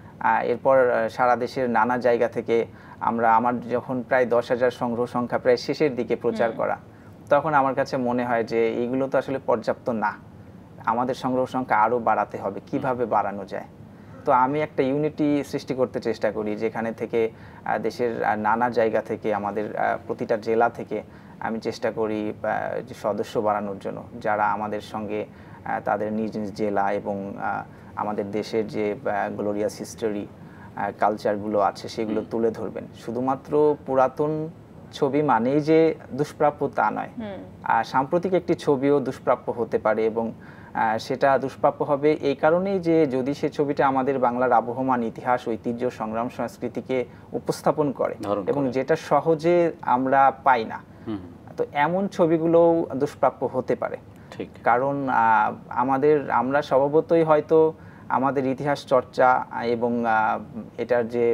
এরপর সারা দেশের নানা জায়গা থেকে আমরা, আমার যখন প্রায় দশ হাজার সংগ্রহ সংখ্যা প্রায় শেষের দিকে প্রচার করা, তখন আমার কাছে মনে হয় যে এইগুলো তো আসলে পর্যাপ্ত না, আমাদের সংগ্রহ সংখ্যা আরও বাড়াতে হবে, কিভাবে বাড়ানো যায়। তো আমি একটা ইউনিটি সৃষ্টি করতে চেষ্টা করি, যেখানে থেকে দেশের নানা জায়গা থেকে, আমাদের প্রতিটা জেলা থেকে আমি চেষ্টা করি যে সদস্য বাড়ানোর জন্য, যারা আমাদের সঙ্গে তাদের নিজ নিজ জেলা এবং আমাদের দেশের যে গ্লোরিয়াস হিস্টোরি, কালচারগুলো আছে সেগুলো তুলে ধরবেন। শুধুমাত্র পুরাতন ছবি মানেই যে দুষ্প্রাপ্য তা নয়, আর সাম্প্রতিক একটি ছবিও দুষ্প্রাপ্য হতে পারে, এবং সেটা দুষ্প্রাপ্য হবে এই কারণেই যে যদি সে ছবিটা আমাদের বাংলার আবহমান ইতিহাস, ঐতিহ্য, সংগ্রাম, সংস্কৃতিকে উপস্থাপন করে, এবং যেটা সহজে আমরা পাই না, তো এমন ছবিগুলোও দুষ্প্রাপ্য হতে পারে। কারণ আমাদের, আমরা স্বভাবতই হয়তো আমাদের ইতিহাস চর্চা এবং এটার যে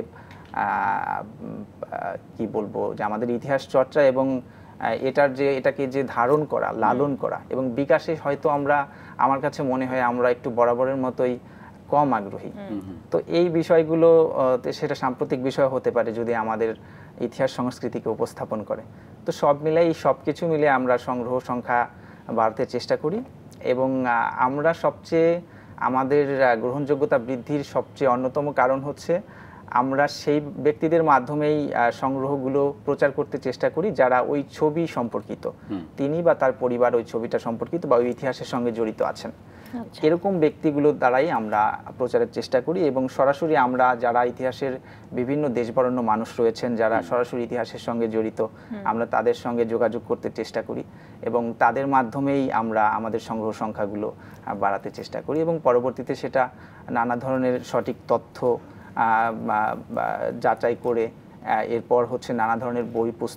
কি বলবো, যে আমাদের ইতিহাস চর্চা এবং এটার যে এটাকে যে ধারণ করা, লালন করা এবং বিকাশে হয়তো আমরা, আমার কাছে মনে হয় আমরা একটু বরাবরের মতোই কম আগ্রহী। তো এই বিষয়গুলো, সেটা সাম্প্রতিক বিষয় হতে পারে যদি আমাদের ইতিহাস সংস্কৃতিকে উপস্থাপন করে। তো সব মিলে, এই সব কিছু মিলে আমরা সংগ্রহ সংখ্যা বাড়াতে চেষ্টা করি, এবং আমরা সবচেয়ে, আমাদের গ্রহণযোগ্যতা বৃদ্ধির সবচেয়ে অন্যতম কারণ হচ্ছে আমরা সেই ব্যক্তিদের মাধ্যমেই সংগ্রহগুলো প্রচার করতে চেষ্টা করি যারা ওই ছবি সম্পর্কিত, তিনি বা তার পরিবার ওই ছবিটা সম্পর্কিত বা ওই ইতিহাসের সঙ্গে জড়িত আছেন, এরকম ব্যক্তিগুলোর দ্বারাই আমরা প্রচারের চেষ্টা করি। এবং সরাসরি আমরা যারা ইতিহাসের বিভিন্ন দেশবরেণ্য মানুষ রয়েছেন, যারা সরাসরি ইতিহাসের সঙ্গে জড়িত, আমরা তাদের সঙ্গে যোগাযোগ করতে চেষ্টা করি, এবং তাদের মাধ্যমেই আমরা আমাদের সংগ্রহ সংখ্যাগুলো বাড়াতে চেষ্টা করি, এবং পরবর্তীতে সেটা নানা ধরনের সঠিক তথ্য যাচাই করে, এরপর হচ্ছে নানা ধরনের বই পুস্তক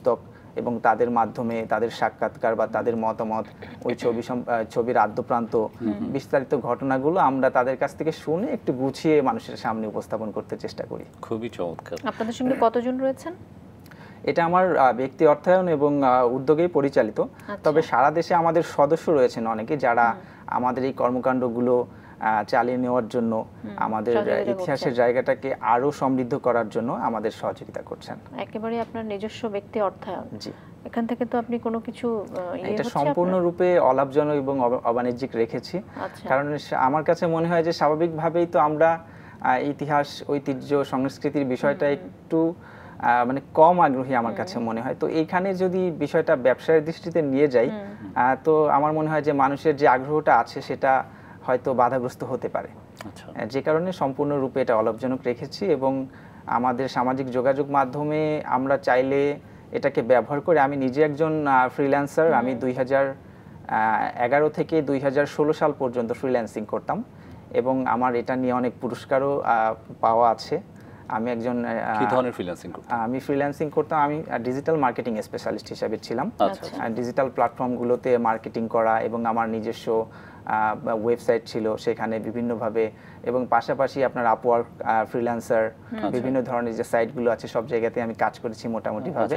এবং তাদের মাধ্যমে তাদের সাক্ষাৎকার বা তাদের মতামত, ওই ছবি ছবির আদ্যপ্রান্ত বিস্তারিত ঘটনাগুলো আমরা তাদের কাছ থেকে শুনে একটু গুছিয়ে মানুষের সামনে উপস্থাপন করতে চেষ্টা করি। খুবই চমৎকার। আপনাদের সঙ্গে কতজন রয়েছেন? এটা আমার ব্যক্তি অর্থায়ন এবং উদ্যোগেই পরিচালিত। তবে সারা দেশে আমাদের সদস্য রয়েছেন অনেকে, যারা আমাদের এই কর্মকাণ্ডগুলো চালিয়ে নেওয়ার জন্য, আমাদের ইতিহাসের জায়গাটাকে আরো সমৃদ্ধ করার জন্য আমাদের সহযোগিতা করছেন। একেবারে আপনার নিজস্ব ব্যক্তি অর্থায়ন। জি, এখান থেকে তো আপনি কোনো কিছু এটা সম্পূর্ণরূপে অলাভজনক এবং অবাণিজ্যিক রেখেছি। কারণ আমার কাছে মনে হয় যে স্বাভাবিকভাবেই তো আমরা ইতিহাস, ঐতিহ্য, সংস্কৃতির বিষয়টা একটু মানে কম আগ্রহী আমার কাছে মনে হয়। তো এইখানে যদি বিষয়টা ব্যবসায়ের দৃষ্টিতে নিয়ে যাই, তো আমার মনে হয় যে মানুষের যে আগ্রহটা আছে সেটা হয়তো বাধাগ্রস্ত হতে পারে। যে কারণে সম্পূর্ণরূপে এটা অলাভজনক রেখেছি এবং আমাদের সামাজিক যোগাযোগ মাধ্যমে আমরা চাইলে এটাকে ব্যবহার করে, আমি নিজে একজন ফ্রিল্যান্সার, আমি দুই হাজার এগারো থেকে দুই হাজার ষোলো সাল পর্যন্ত ফ্রিল্যান্সিং করতাম এবং আমার এটা নিয়ে অনেক পুরস্কারও পাওয়া আছে। আমি একজন কি ধরনের ফ্রিল্যান্সিং করতাম? আমি ফ্রিল্যান্সিং করতাম, আমি ডিজিটাল মার্কেটিং স্পেশালিস্ট হিসেবে ছিলাম। ডিজিটাল প্ল্যাটফর্মগুলোতে মার্কেটিং করা এবং আমার নিজস্ব ওয়েবসাইট ছিল, সেখানে বিভিন্নভাবে, এবং পাশাপাশি আপনার আপওয়ার্ক, ফ্রিল্যান্সার, বিভিন্ন ধরনের যে সাইটগুলো আছে সব জায়গাতে আমি কাজ করেছি মোটামুটি ভাবে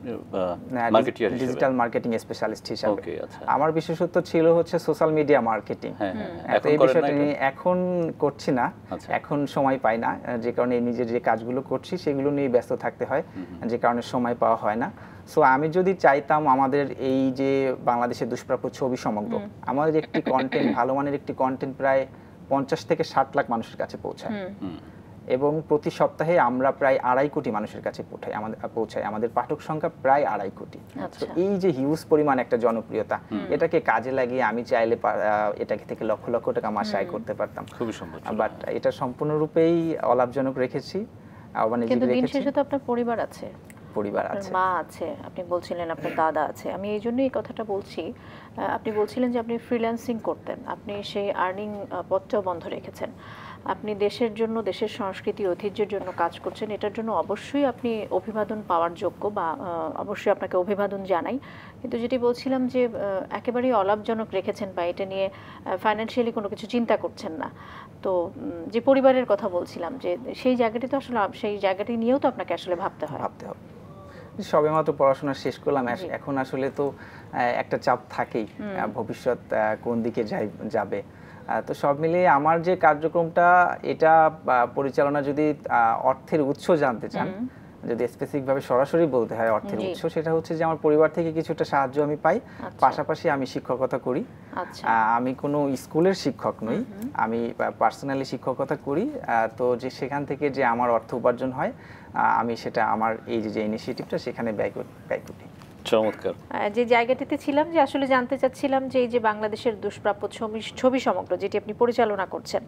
ডিজিটাল মার্কেটিং স্পেশালিস্ট হিসেবে। আমার বিশেষত্ব ছিল হচ্ছে সোশ্যাল মিডিয়া মার্কেটিং। তো এই বিষয়টা নিয়ে এখন করছি না, এখন সময় পাই না, যে কারণে নিজের যে কাজগুলো করছি সেগুলো নিয়ে ব্যস্ত থাকতে হয়, যে কারণে সময় পাওয়া হয় না। সো আমি যদি চাইতাম আমাদের এই যে বাংলাদেশের দুষ্প্রাপ্য ছবি সমগ্র, আমাদের একটি কন্টেন্ট, ভালো মানের একটি কন্টেন্ট প্রায় পঞ্চাশ থেকে ষাট লাখ মানুষের কাছে পৌঁছায় এবং প্রতি সপ্তাহে আমরা প্রায় আড়াই কোটি মানুষের কাছে পৌঁছাই আমাদের পৌঁছাই আমাদের পাঠক সংখ্যা প্রায় আড়াই কোটি। তো এই যে হিউজ পরিমাণ একটা জনপ্রিয়তা, এটাকে কাজে লাগিয়ে আমি চাইলে এটাকে থেকে লক্ষ লক্ষ টাকা মাসে আয় করতে পারতাম। খুবই সম্ভব, বাট এটা সম্পূর্ণরূপেই অলাভজনক রেখেছি। কিন্তু দিন শেষে তো আপনার পরিবার আছে, পরিবার আছে, মা আছে, আপনি বলছিলেন আপনার দাদা আছে। আমি এই জন্যই এই কথাটা বলছি, আপনি বলছিলেন যে আপনি ফ্রিল্যান্সিং করতেন, আপনি সেই আর্নিং পথটাও বন্ধ রেখেছেন, আপনি দেশের জন্য, দেশের সংস্কৃতি ঐতিহ্যের জন্য কাজ করছেন। এটার জন্য অবশ্যই আপনি অভিবাদন পাওয়ার যোগ্য, বা অবশ্যই আপনাকে অভিবাদন জানাই। কিন্তু যেটি বলছিলাম যে একেবারেই অলাভজনক রেখেছেন, বা এটা নিয়ে ফাইন্যান্সিয়ালি কোনো কিছু চিন্তা করছেন না। তো যে পরিবারের কথা বলছিলাম, যে সেই জায়গাটি তো আসলে, সেই জায়গাটি নিয়েও তো আপনাকে আসলে ভাবতে হয়। ভাবতে হবে সবেমাত্র পড়াশোনা শেষ করলাম, এখন আসলে তো একটা চাপ থাকেই, ভবিষ্যৎ কোন দিকে যাবে। তো সব মিলিয়ে আমার যে কার্যক্রমটা, এটা পরিচালনা, যদি অর্থের উৎস জানতে চান, যদি স্পেসিফিকভাবে সরাসরি বলতে হয় অর্থের উৎস, সেটা হচ্ছে যে আমার পরিবার থেকে কিছুটা সাহায্য আমি পাই, পাশাপাশি আমি শিক্ষকতা করি। আমি কোনো স্কুলের শিক্ষক নই, আমি পার্সোনালি শিক্ষকতা করি। তো যে সেখান থেকে যে আমার অর্থ উপার্জন হয়, আমি সেটা আমার এই যে ইনিশিয়েটিভটা সেখানে ব্যয় করি ব্যয় করি চমৎকার। যে জায়গাটিতে ছিলাম, যে আসলে জানতে চাচ্ছিলাম যে এই যে বাংলাদেশের দুষ্প্রাপ্য ছবি ছবি সমগ্র যেটি আপনি পরিচালনা করছেন,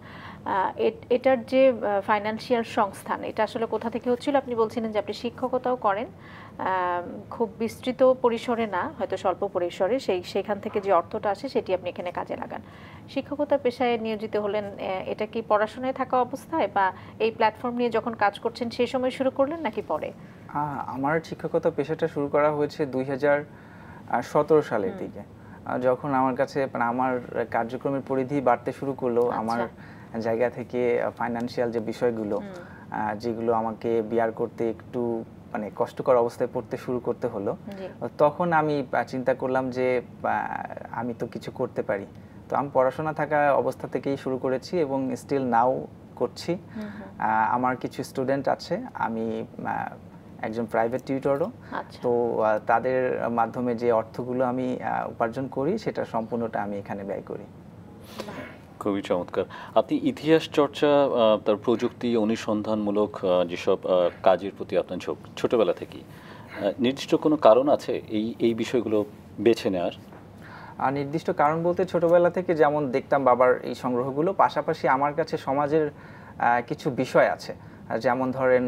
এটার যে ফাইন্যান্সিয়াল সংস্থান, এটা আসলে কোথা থেকে হচ্ছিল? আপনি বলছিলেন যে আপনি শিক্ষকতাও করেন, খুব বিস্তৃত পরিসরে না, হয়তো স্বল্প পরিসরে, সেই সেখান থেকে যে অর্থটা আসে সেটি আপনি এখানে কাজে লাগান। শিক্ষকতা পেশায় নিয়োজিত হলেন, এটা কি পড়াশোনায় থাকা অবস্থায়, বা এই প্ল্যাটফর্ম নিয়ে যখন কাজ করছেন সেই সময় শুরু করলেন, নাকি পরে? আমার শিক্ষকতা পেশাটা শুরু করা হয়েছে দুই হাজার সতেরো সালের দিকে, যখন আমার কাছে আমার কার্যক্রমের পরিধি বাড়তে শুরু করলো। আমার জায়গা থেকে ফাইন্যান্সিয়াল যে বিষয়গুলো, যেগুলো আমাকে বিয়ার করতে একটু মানে কষ্টকর অবস্থায় পড়তে শুরু করতে হলো, তখন আমি চিন্তা করলাম যে আমি তো কিছু করতে পারি। তো আমি পড়াশোনা থাকা অবস্থা থেকেই শুরু করেছি এবং স্টিল নাও করছি। আমার কিছু স্টুডেন্ট আছে, আমি একজন প্রাইভেট টিউটরও। তো তাদের মাধ্যমে যে অর্থগুলো আমি উপার্জন করি, সেটা সম্পূর্ণটা আমি এখানে ব্যয় করি। খুবই চমৎকার। আপনি ইতিহাস চর্চা, তার প্রযুক্তি, অনুসন্ধানমূলক যেসব কাজের প্রতি আপনার ঝোঁক ছোটবেলা থেকেই, নির্দিষ্ট কোনো কারণ আছে এই এই বিষয়গুলো বেছে নেওয়ার? আর নির্দিষ্ট কারণ বলতে, ছোটবেলা থেকে যেমন দেখতাম বাবার এই সংগ্রহগুলো, পাশাপাশি আমার কাছে সমাজের কিছু বিষয় আছে, যেমন ধরেন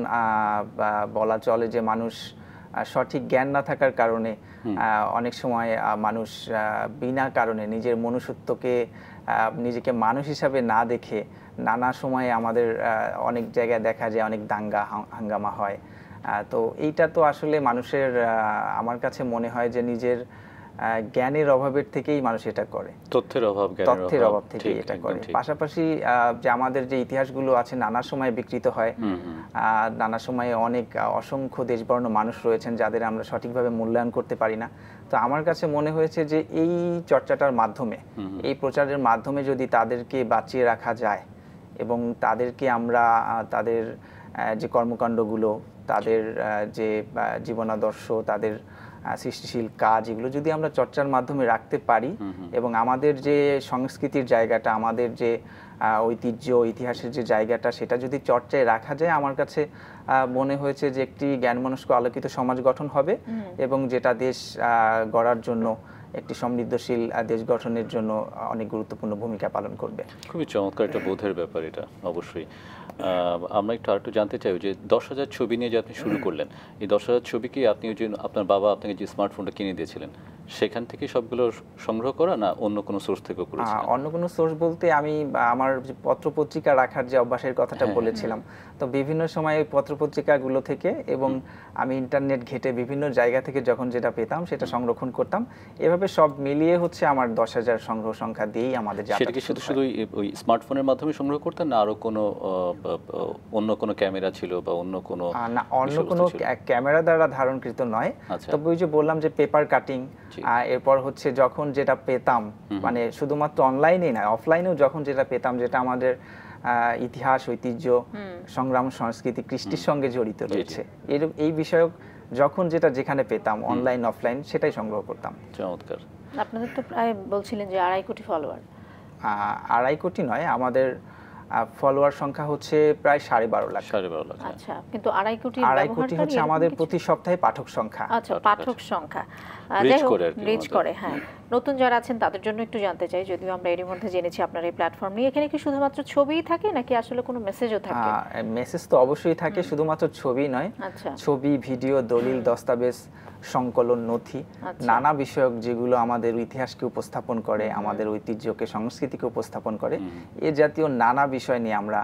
বলা চলে যে মানুষ সঠিক জ্ঞান না থাকার কারণে অনেক সময় মানুষ বিনা কারণে নিজের মনুষ্যত্বকে, নিজেকে মানুষ হিসাবে না দেখে নানা সময়ে আমাদের অনেক জায়গায় দেখা যায় অনেক দাঙ্গা হাঙ্গামা হয়, তো এইটা তো আসলে মানুষের আমার কাছে মনে হয় যে নিজের জ্ঞানের অভাবের থেকেই মানুষ এটা করে, তথ্যের অভাব, তথ্যের অভাব থেকেই এটা করে। পাশাপাশি যে আমাদের যে ইতিহাসগুলো আছে নানা সময় বিকৃত হয়, নানা সময়ে অনেক অসংখ্য দেশবর্ণ মানুষ রয়েছেন যাদের আমরা সঠিকভাবে মূল্যায়ন করতে পারি না। তো আমার কাছে মনে হয়েছে যে এই চর্চাটার মাধ্যমে, এই প্রচারের মাধ্যমে যদি তাদেরকে বাঁচিয়ে রাখা যায় এবং তাদেরকে আমরা তাদের যে কর্মকাণ্ডগুলো, তাদের যে জীবনাদর্শ, তাদের সৃষ্টিশীল কাজ, এগুলো যদি আমরা চর্চার মাধ্যমে রাখতে পারি এবং আমাদের যে সংস্কৃতির জায়গাটা, আমাদের যে ঐতিহ্য, ইতিহাসের যে জায়গাটা, সেটা যদি চর্চায় রাখা যায়, আমার কাছে মনে হয়েছে যে একটি জ্ঞানমনস্ক আলোকিত সমাজ গঠন হবে এবং যেটা দেশ গড়ার জন্য, একটি সমৃদ্ধশীল দেশ গঠনের জন্য অনেক গুরুত্বপূর্ণ ভূমিকা পালন করবে। খুবই চমৎকার একটা বোধের ব্যাপার এটা, অবশ্যই। আমরা একটু আরেকটু জানতে চাই যে দশ হাজার ছবি নিয়ে যে আপনি শুরু করলেন, এই দশ হাজার ছবি কি আপনি যে আপনার বাবা আপনাকে যে স্মার্টফোনটা কিনে দিয়েছিলেন সেখান থেকে সবগুলো সংগ্রহ করা, না অন্য কোনো সোর্স থেকে করেছেন? অন্য কোনো সোর্স বলতে আমি আমার পত্র পত্রিকা রাখার যে অভ্যাসের কথাটা বলেছিলাম, তো বিভিন্ন সময় পত্র পত্রিকাগুলো থেকে এবং আমি ইন্টারনেট ঘেটে বিভিন্ন জায়গা থেকে যখন যেটা পেতাম সেটা সংরক্ষণ করতাম। এভাবে সব মিলিয়ে হচ্ছে আমার দশ হাজার সংগ্রহ সংখ্যা দিয়েই আমাদের যাত্রা। সেটা কি শুধু শুধু ওই স্মার্টফোনের মাধ্যমে সংগ্রহ করতেন, না আরো কোনো অন্য কোনো ক্যামেরা ছিল বা অন্য কোনো? না, অন্য কোনো ক্যামেরা দ্বারা ধারণকৃত নয়, তবে ওই যে বললাম যে পেপার কাটিং, এরপর হচ্ছে যখন যেটা পেতাম, মানে শুধুমাত্র অনলাইনে না, অফলাইনেও যখন যেটা পেতাম, যেটা আমাদের ইতিহাস, ঐতিহ্য, সংগ্রাম, সংস্কৃতি, কৃষ্টির সঙ্গে জড়িত রয়েছে, এর এই বিষয়ক যখন যেটা যেখানে পেতাম, অনলাইন অফলাইন, সেটাই সংগ্রহ করতাম। চমৎকার। আপনাদের তো প্রায় বলছিলেন যে আড়াই কোটি ফলোয়ার। আড়াই কোটি নয়, আমাদের ফলোয়ার সংখ্যা হচ্ছে প্রায় সাড়ে বারো লাখ। সাড়ে বারো লাখ। আচ্ছা, কিন্তু আড়াই কোটি আড়াই কোটি হচ্ছে আমাদের প্রতি সপ্তাহে পাঠক সংখ্যা। আচ্ছা, পাঠক সংখ্যা রিচ করে, রিচ করে। হ্যাঁ, নতুন যারা আছেন তাদের জন্য একটু জানতে চাই, যদিও আমরা এর মধ্যে জেনেছি আপনার এই প্ল্যাটফর্ম নিয়ে, এখানে কি শুধুমাত্র ছবিই থাকে নাকি আসলে কোনো মেসেজও থাকে? মেসেজ তো অবশ্যই থাকে, শুধুমাত্র ছবি নয়। আচ্ছা, ছবি, ভিডিও, দলিল, দস্তাবেজ, সংকলন, নথি, নানা বিষয়ক যেগুলো আমাদের ইতিহাসকে উপস্থাপন করে, আমাদের ঐতিহ্যকে, সংস্কৃতিকে উপস্থাপন করে, এ জাতীয় নানা বিষয় নিয়ে আমরা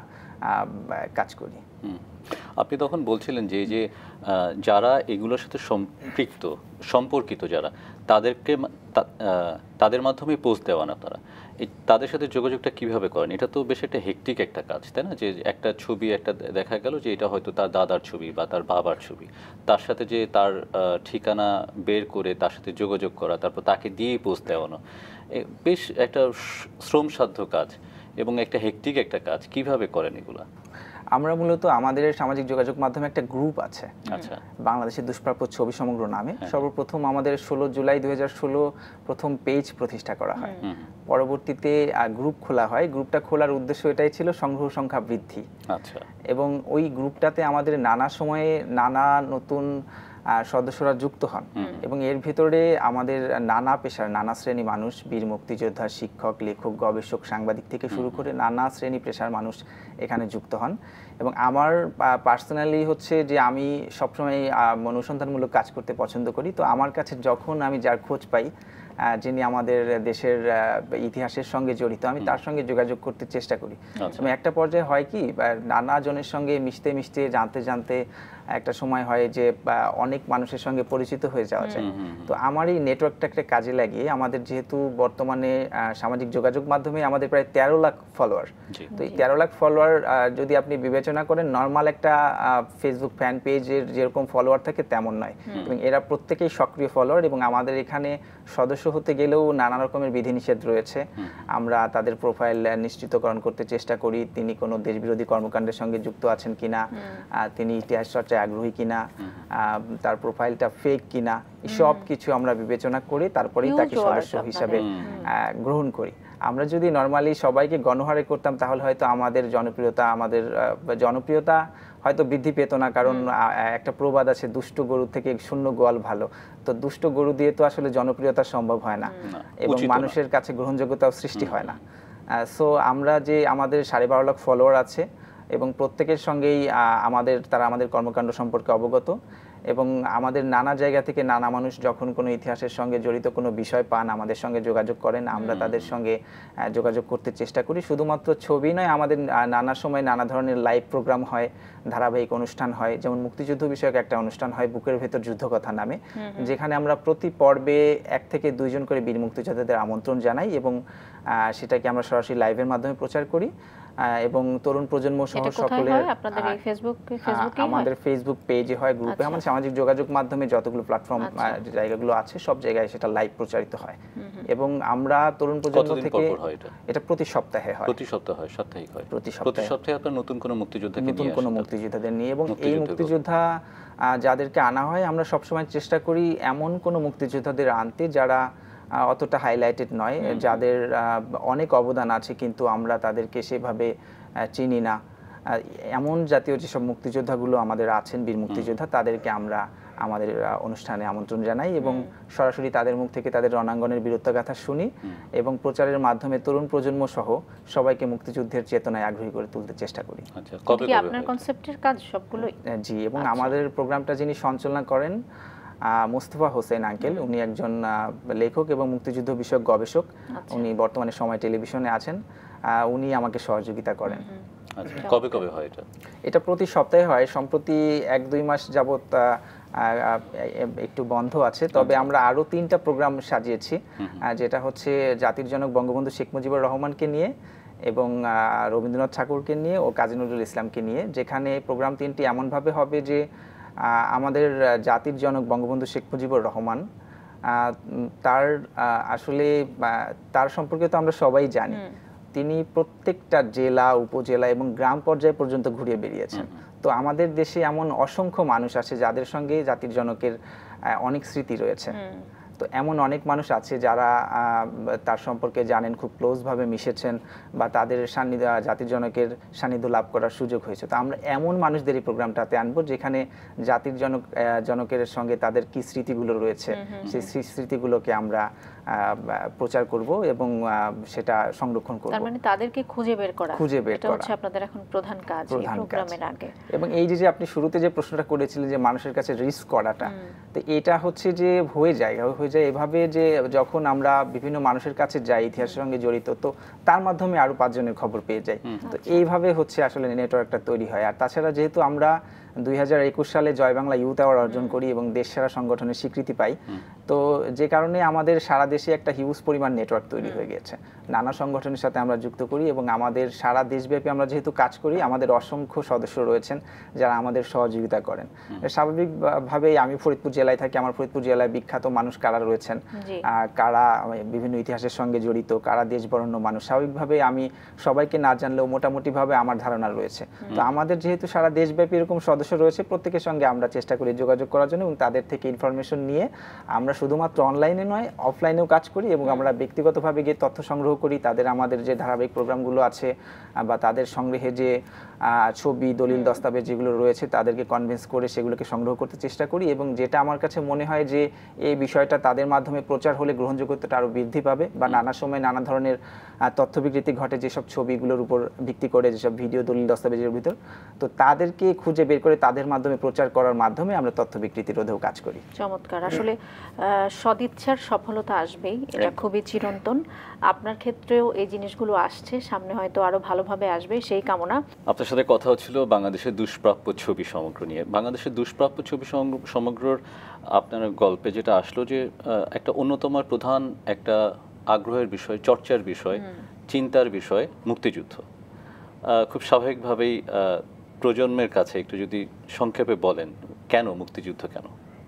কাজ করি। আপনি তখন বলছিলেন যে যে যারা এগুলোর সাথে সম্পৃক্ত, সম্পর্কিত যারা, তাদেরকে তাদের মাধ্যমে পোস্ট দেওয়ান আপনারা, তাদের সাথে যোগাযোগটা কিভাবে করেন? এটা তো বেশ একটা হেক্টিক একটা কাজ, তাই না? যে একটা ছবি একটা দেখা গেল যে এটা হয়তো তার দাদার ছবি বা তার বাবার ছবি, তার সাথে যে তার ঠিকানা বের করে তার সাথে যোগাযোগ করা, তারপর তাকে দিয়েই পোস্ট দেওয়ানো, বেশ একটা শ্রমসাধ্য কাজ এবং একটা হেক্টিক একটা কাজ। কিভাবে করেন এগুলা? আমরা মূলত আমাদের সামাজিক যোগাযোগ মাধ্যমে একটা গ্রুপ আছে, আচ্ছা, বাংলাদেশের দুষ্প্রাপ্য ছবি সমগ্র নামে। সর্বপ্রথম আমাদের ষোলো জুলাই দুই হাজার ষোলো প্রথম পেজ প্রতিষ্ঠা করা হয়, পরবর্তীতে গ্রুপ খোলা হয়। গ্রুপটা খোলার উদ্দেশ্য এটাই ছিল সংগ্রহ সংখ্যা বৃদ্ধি। আচ্ছা, এবং ওই গ্রুপটাতে আমাদের নানা সময়ে নানা নতুন সদস্যরা যুক্ত হন এবং এর ভিতরে আমাদের নানা পেশার নানা শ্রেণী মানুষ, বীর মুক্তিযোদ্ধা, শিক্ষক, লেখক, গবেষক, সাংবাদিক থেকে শুরু করে নানা শ্রেণী পেশার মানুষ এখানে যুক্ত হন। এবং আমার পার্সোনালি হচ্ছে যে আমি সবসময় অনুসন্ধানমূলক কাজ করতে পছন্দ করি। তো আমার কাছে যখন আমি যার খোঁজ পাই, যিনি আমাদের দেশের ইতিহাসের সঙ্গে জড়িত, আমি তার সঙ্গে যোগাযোগ করতে চেষ্টা করি। এবং একটা পর্যায়ে হয় কি, নানা জনের সঙ্গে মিশতে মিশতে জানতে জানতে একটা সময় হয় যে অনেক মানুষের সঙ্গে পরিচিত হয়ে যাওয়া যায়। তো আমার এই নেটওয়ার্কটা একটা কাজে লাগিয়ে, আমাদের যেহেতু বর্তমানে সামাজিক যোগাযোগ মাধ্যমে আমাদের প্রায় তেরো লাখ ফলোয়ার, তো এই তেরো লাখ ফলোয়ার যদি আপনি বিবেচনা করেন, নর্মাল একটা ফেসবুক ফ্যান পেজের যেরকম ফলোয়ার থাকে তেমন নয়। এবং এরা প্রত্যেকেই সক্রিয় ফলোয়ার এবং আমাদের এখানে সদস্য হতে গেলেও নানা রকমের বিধিনিষেধ রয়েছে। আমরা তাদের প্রোফাইল নিশ্চিতকরণ করতে চেষ্টা করি, তিনি কোনো দেশবিরোধী কর্মকাণ্ডের সঙ্গে যুক্ত আছেন কিনা, তিনি ইতিহাস চর্চায় আগ্রহী কিনা, তার প্রোফাইলটা ফেক কিনা, সব কিছু আমরা বিবেচনা করে তারপরেই তাকে সদস্য হিসাবে গ্রহণ করি। আমরা যদি নর্মালি সবাইকে গণহারে করতাম তাহলে হয়তো আমাদের জনপ্রিয়তা আমাদের জনপ্রিয়তা হয়তো বৃদ্ধি পেত না। কারণ একটা প্রবাদ আছে, দুষ্ট গরু থেকে শূন্য গোয়াল ভালো। তো দুষ্ট গরু দিয়ে তো আসলে জনপ্রিয়তা সম্ভব হয় না এবং মানুষের কাছে গ্রহণযোগ্যতাও সৃষ্টি হয় না। সো আমরা যে আমাদের সাড়ে বারো লাখ ফলোয়ার আছে, এবং প্রত্যেকের সঙ্গেই আমাদের তারা আমাদের কর্মকাণ্ড সম্পর্কে অবগত এবং আমাদের নানা জায়গা থেকে নানা মানুষ যখন কোনো ইতিহাসের সঙ্গে জড়িত কোনো বিষয় পান আমাদের সঙ্গে যোগাযোগ করেন, আমরা তাদের সঙ্গে যোগাযোগ করতে চেষ্টা করি। শুধুমাত্র ছবি নয়, আমাদের নানা সময় নানা ধরনের লাইভ প্রোগ্রাম হয়, ধারাবাহিক অনুষ্ঠান হয়, যেমন মুক্তিযুদ্ধ বিষয়ক একটা অনুষ্ঠান হয় বুকের ভেতর যুদ্ধকথা নামে, যেখানে আমরা প্রতি পর্বে এক থেকে দুইজন করে বীর মুক্তিযোদ্ধাদের আমন্ত্রণ জানাই এবং সেটাকে আমরা সরাসরি লাইভের মাধ্যমে প্রচার করি এবং তরুণ প্রজন্ম সহ সকলে আমাদের ফেসবুক পেজে হয়, গ্রুপে, আমাদের সামাজিক যোগাযোগ মাধ্যমে যতগুলো প্ল্যাটফর্ম জায়গাগুলো আছে সব জায়গায় সেটা লাইভ প্রচারিত হয় এবং আমরা তরুণ প্রজন্ম থেকে এটা প্রতি সপ্তাহে হয়। প্রতি সপ্তাহে হয়, সাপ্তাহিক হয়। প্রতি প্রতি সপ্তাহে আপনারা নতুন কোনো মুক্তিযোদ্ধাকে নিয়ে নতুন কোনো মুক্তিযোদ্ধাদের নিয়ে এবং এই মুক্তিযোদ্ধা যাদেরকে আনা হয় আমরা সবসময় চেষ্টা করি এমন কোনো মুক্তিযোদ্ধাদের আনতে যারা অতটা হাইলাইটেড নয়, যাদের অনেক অবদান আছে কিন্তু আমরা তাদেরকে সেভাবে চিনি না, এমন জাতীয় যেসব মুক্তিযোদ্ধাগুলো আমাদের আছেন বীর মুক্তিযোদ্ধা তাদেরকে আমরা আমাদের অনুষ্ঠানে আমন্ত্রণ জানাই এবং সরাসরি তাদের মুখ থেকে তাদের রণাঙ্গনের বীরত্বগাথা শুনি এবং প্রচারের মাধ্যমে তরুণ প্রজন্ম সহ সবাইকে মুক্তিযুদ্ধের চেতনায় আগ্রহী করে তুলতে চেষ্টা করি। আচ্ছা, কবে কি আপনার কনসেপ্টের কাজ সবগুলোই? জি, এবং আমাদের প্রোগ্রামটা যিনি সঞ্চালনা করেন মোস্তফা হোসেন আঙ্কেল, উনি একজন লেখক এবং মুক্তিযুদ্ধ বিষয়ক গবেষক, উনি বর্তমানে সময় টেলিভিশনে আছেন, উনি আমাকে সহযোগিতা করেন। আচ্ছা, কবে কবে হয় এটা? এটা প্রতি সপ্তাহে হয়। সম্প্রতি এক দুই মাস যাবত একটু বন্ধ আছে, তবে আমরা আরো তিনটা প্রোগ্রাম সাজিয়েছি, যেটা হচ্ছে জাতির জনক বঙ্গবন্ধু শেখ মুজিবুর রহমানকে নিয়ে এবং রবীন্দ্রনাথ ঠাকুরকে নিয়ে ও কাজী নজরুল ইসলামকে নিয়ে, যেখানে প্রোগ্রাম তিনটি এমনভাবে হবে যে আমাদের জাতির জনক বঙ্গবন্ধু শেখ মুজিবুর রহমান, তার আসলে তার সম্পর্কে তো আমরা সবাই জানি, তিনি প্রত্যেকটা জেলা, উপজেলা এবং গ্রাম পর্যায় পর্যন্ত ঘুরে বেরিয়েছেন। তো আমাদের দেশে এমন অসংখ্য মানুষ আছে যাদের সঙ্গে জাতির জনকের অনেক স্মৃতি রয়েছে। তো এমন অনেক মানুষ আছে যারা তার সম্পর্কে জানেন, খুব ক্লোজভাবে মিশেছেন বা তাদের সান্নিধ্য, জাতির জনকের সান্নিধ্য লাভ করার সুযোগ হয়েছে। তো আমরা এমন মানুষদের এই প্রোগ্রামটাতে আনবো যেখানে জাতির জনক জনকের সঙ্গে তাদের কি স্মৃতিগুলো রয়েছে সেই স্মৃতিগুলোকে আমরা প্রচার করব এবং সেটা সংরক্ষণ করব। তার মানে তাদেরকে খুঁজে বের করা, খুঁজে বের করা, এটা হচ্ছে আপনাদের এখন প্রধান কাজ এই প্রোগ্রামের আগে। এবং এই যে আপনি শুরুতে যে প্রশ্নটা করেছিলেন যে মানুষের কাছে রিস্ক করাটা, তো এটা হচ্ছে যে হয়ে যায় হয়ে যায় এভাবে যে যখন আমরা বিভিন্ন মানুষের কাছে যাই ইতিহাসের সঙ্গে জড়িত, তো তার মাধ্যমে আরো পাঁচজনের খবর পেয়ে যাই। তো এইভাবে হচ্ছে আসলে নেটওয়ার্কটা তৈরি হয়। আর তাছাড়া যেহেতু আমরা দুই হাজার একুশ সালে জয় বাংলা ইউথ অ্যাওয়ার্ড অর্জন করি এবং দেশ সেরা সংগঠনের স্বীকৃতি পাই, তো যে কারণে আমাদের সারা দেশে একটা হিউজ পরিমাণ নেটওয়ার্ক তৈরি হয়ে গেছে, নানা সংগঠনের সাথে আমরা যুক্ত করি এবং আমাদের সারা দেশব্যাপী আমরা যেহেতু কাজ করি আমাদের অসংখ্য সদস্য রয়েছেন যারা আমাদের সহযোগিতা করেন। স্বাভাবিকভাবেই আমি ফরিদপুর জেলায় থাকি, আমার ফরিদপুর জেলায় বিখ্যাত মানুষ কারা রয়েছেন, কারা বিভিন্ন ইতিহাসের সঙ্গে জড়িত, কারা দেশবরেণ্য মানুষ, স্বাভাবিকভাবেই আমি সবাইকে না জানলেও মোটামুটিভাবে আমার ধারণা রয়েছে। তো আমাদের যেহেতু সারা দেশব্যাপী এরকম সদস্য রয়েছে, প্রত্যেকের সঙ্গে আমরা চেষ্টা করি যোগাযোগ করার জন্য এবং তাদের থেকে ইনফরমেশন নিয়ে আমরা শুধুমাত্র অনলাইনে নয় অফলাইনেও কাজ করি এবং আমরা ব্যক্তিগতভাবে গিয়ে তথ্য সংগ্রহ করি, তাদের আমাদের যে ধারাবাহিক প্রোগ্রামগুলো আছে বা তাদের সংগ্রহে যে ছবি, দলিল, দস্তাবেজ যেগুলো রয়েছে তাদেরকে কনভিন্স করে সেগুলোকে সংগ্রহ করতে চেষ্টা করি এবং যেটা আমার কাছে মনে হয় যে এই বিষয়টা তাদের মাধ্যমে প্রচার হলে গ্রহণযোগ্যতাটা আরও বৃদ্ধি পাবে বা নানা সময় নানা ধরনের তথ্য বিকৃতি ঘটে যেসব ছবিগুলোর উপর ভিত্তি করে, যেসব ভিডিও, দলিল, দস্তাবেজের ভিতর, তো তাদেরকে খুঁজে বের করে তাদের মাধ্যমে প্রচার করার মাধ্যমে আমরা তথ্য বিকৃতি রোধেও কাজ করি। চমৎকার। আসলে সদিচ্ছার সফলতা আসবেই, এটা খুবই চিরন্তন। আপনার ক্ষেত্রেও এই জিনিসগুলো আসছে, সামনে হয়তো আরো ভালোভাবে আসবে সেই কামনা। আপনার সাথে কথা হচ্ছিল বাংলাদেশের দুষ্প্রাপ্য ছবি সমগ্র নিয়ে। বাংলাদেশের দুষ্প্রাপ্য ছবি সমগ্রর আপনার গল্পে যেটা আসলো যে একটা অন্যতম প্রধান একটা আগ্রহের বিষয়, চর্চার বিষয়, চিন্তার বিষয় মুক্তিযুদ্ধ। খুব স্বাভাবিকভাবেই প্রজন্মের কাছে একটু যদি সংক্ষেপে বলেন কেন মুক্তিযুদ্ধ, কেন?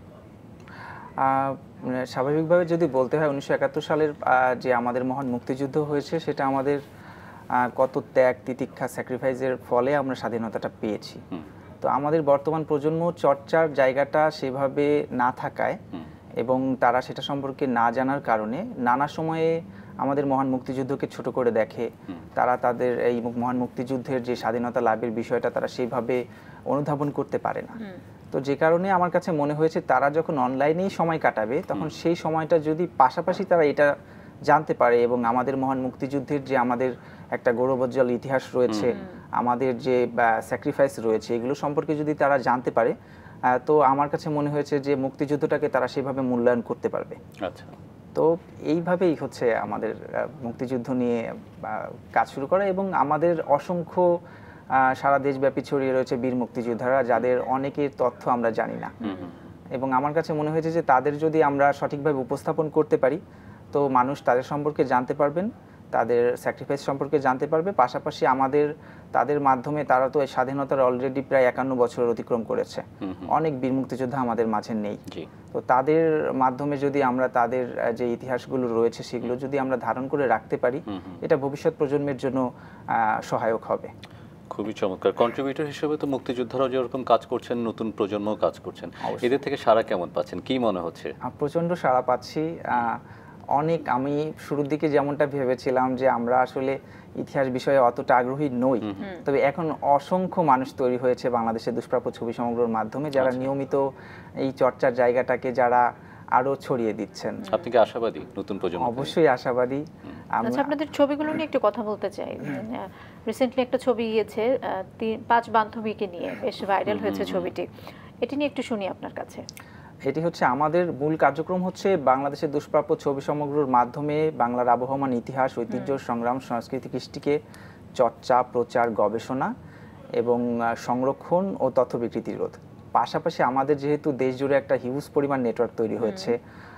স্বাভাবিকভাবে যদি বলতে হয় উনিশশো একাত্তর সালের যে আমাদের মহান মুক্তিযুদ্ধ হয়েছে সেটা আমাদের কত ত্যাগ, তিতিক্ষা, স্যাক্রিফাইসের ফলে আমরা স্বাধীনতাটা পেয়েছি। তো আমাদের বর্তমান প্রজন্ম চর্চার জায়গাটা সেভাবে না থাকায় এবং তারা সেটা সম্পর্কে না জানার কারণে নানা সময়ে আমাদের মহান মুক্তিযুদ্ধকে ছোট করে দেখে। তারা তাদের এই মহান মুক্তিযুদ্ধের যে স্বাধীনতা লাভের বিষয়টা তারা সেইভাবে অনুধাবন করতে পারে না। তো যে কারণে আমার কাছে মনে হয়েছে তারা যখন অনলাইনেই সময় কাটাবে তখন সেই সময়টা যদি পাশাপাশি তারা এটা জানতে পারে এবং আমাদের মহান মুক্তিযুদ্ধের যে আমাদের একটা গৌরবোজ্জ্বল ইতিহাস রয়েছে, আমাদের যে স্যাক্রিফাইস রয়েছে, এগুলো সম্পর্কে যদি তারা জানতে পারে, তো আমার কাছে মনে হয়েছে যে মুক্তিযুদ্ধটাকে তারা সেভাবে মূল্যায়ন করতে পারবে। আচ্ছা, তো এইভাবেই হচ্ছে আমাদের মুক্তিযুদ্ধ নিয়ে কাজ শুরু করা এবং আমাদের অসংখ্য সারা দেশব্যাপী ছড়িয়ে রয়েছে বীর মুক্তিযোদ্ধারা, যাদের অনেকের তথ্য আমরা জানি না। এবং আমার কাছে মনে হয়েছে যে তাদের যদি আমরা সঠিকভাবে উপস্থাপন করতে পারি, তো মানুষ তাদের সম্পর্কে জানতে পারবেন, তাদের স্যাক্রিফাইস সম্পর্কে জানতে পারবে। পাশাপাশি আমাদের তাদের মাধ্যমে তারা তো স্বাধীনতার অলরেডি প্রায় একান্ন বছর অতিক্রম করেছে, অনেক বীর মুক্তিযোদ্ধা আমাদের মাঝে নেই। তো তাদের মাধ্যমে যদি আমরা তাদের যে ইতিহাসগুলো রয়েছে সেগুলো যদি আমরা ধারণ করে রাখতে পারি, এটা ভবিষ্যৎ প্রজন্মের জন্য সহায়ক হবে। খুবই চমৎকার। কন্ট্রিবিউটর হিসেবে তো মুক্তিযোদ্ধারাও যেরকম কাজ করছেন, নতুন প্রজন্মও কাজ করছেন, এদের থেকে সাড়া কেমন পাচ্ছেন, কি মনে হচ্ছে? প্রচন্ড সাড়া পাচ্ছি। অনেক, আমি শুরুর দিকে যেমনটা ভেবেছিলাম যে আমরা আসলে ইতিহাস বিষয়ে অতটা আগ্রহী নই, তবে এখন অসংখ্য মানুষ তৈরি হয়েছে বাংলাদেশের দুষ্প্রাপ্য ছবি সমগ্রর মাধ্যমে, যারা নিয়মিত এই চর্চার জায়গাটাকে যারা আরো ছড়িয়ে দিচ্ছেন। আপনি কি আশাবাদী নতুন প্রজন্ম? অবশ্যই আশাবাদী। আচ্ছা, আপনাদের ছবিগুলো নিয়ে একটু কথা বলতে চাই। রিসেন্টলি একটা ছবি গিয়েছে পাঁচ বান্ধবীকে নিয়ে, বেশ ভাইরাল হয়েছে ছবিটি, এটি নিয়ে একটু শুনি আপনার কাছে। এটি হচ্ছে আমাদের মূল কার্যক্রম হচ্ছে বাংলাদেশের দুষ্প্রাপ্য ছবি সমগ্রর মাধ্যমে বাংলার আবহমান ইতিহাস, ঐতিহ্য, সংগ্রাম, সংস্কৃতি, কৃষ্টিকে চর্চা, প্রচার, গবেষণা এবং সংরক্ষণ ও তথ্য বিকৃতি রোধ। পাশাপাশি আমাদের যেহেতু দেশ জুড়ে একটা হিউজ পরিমাণ নেটওয়ার্ক তৈরি হয়েছে,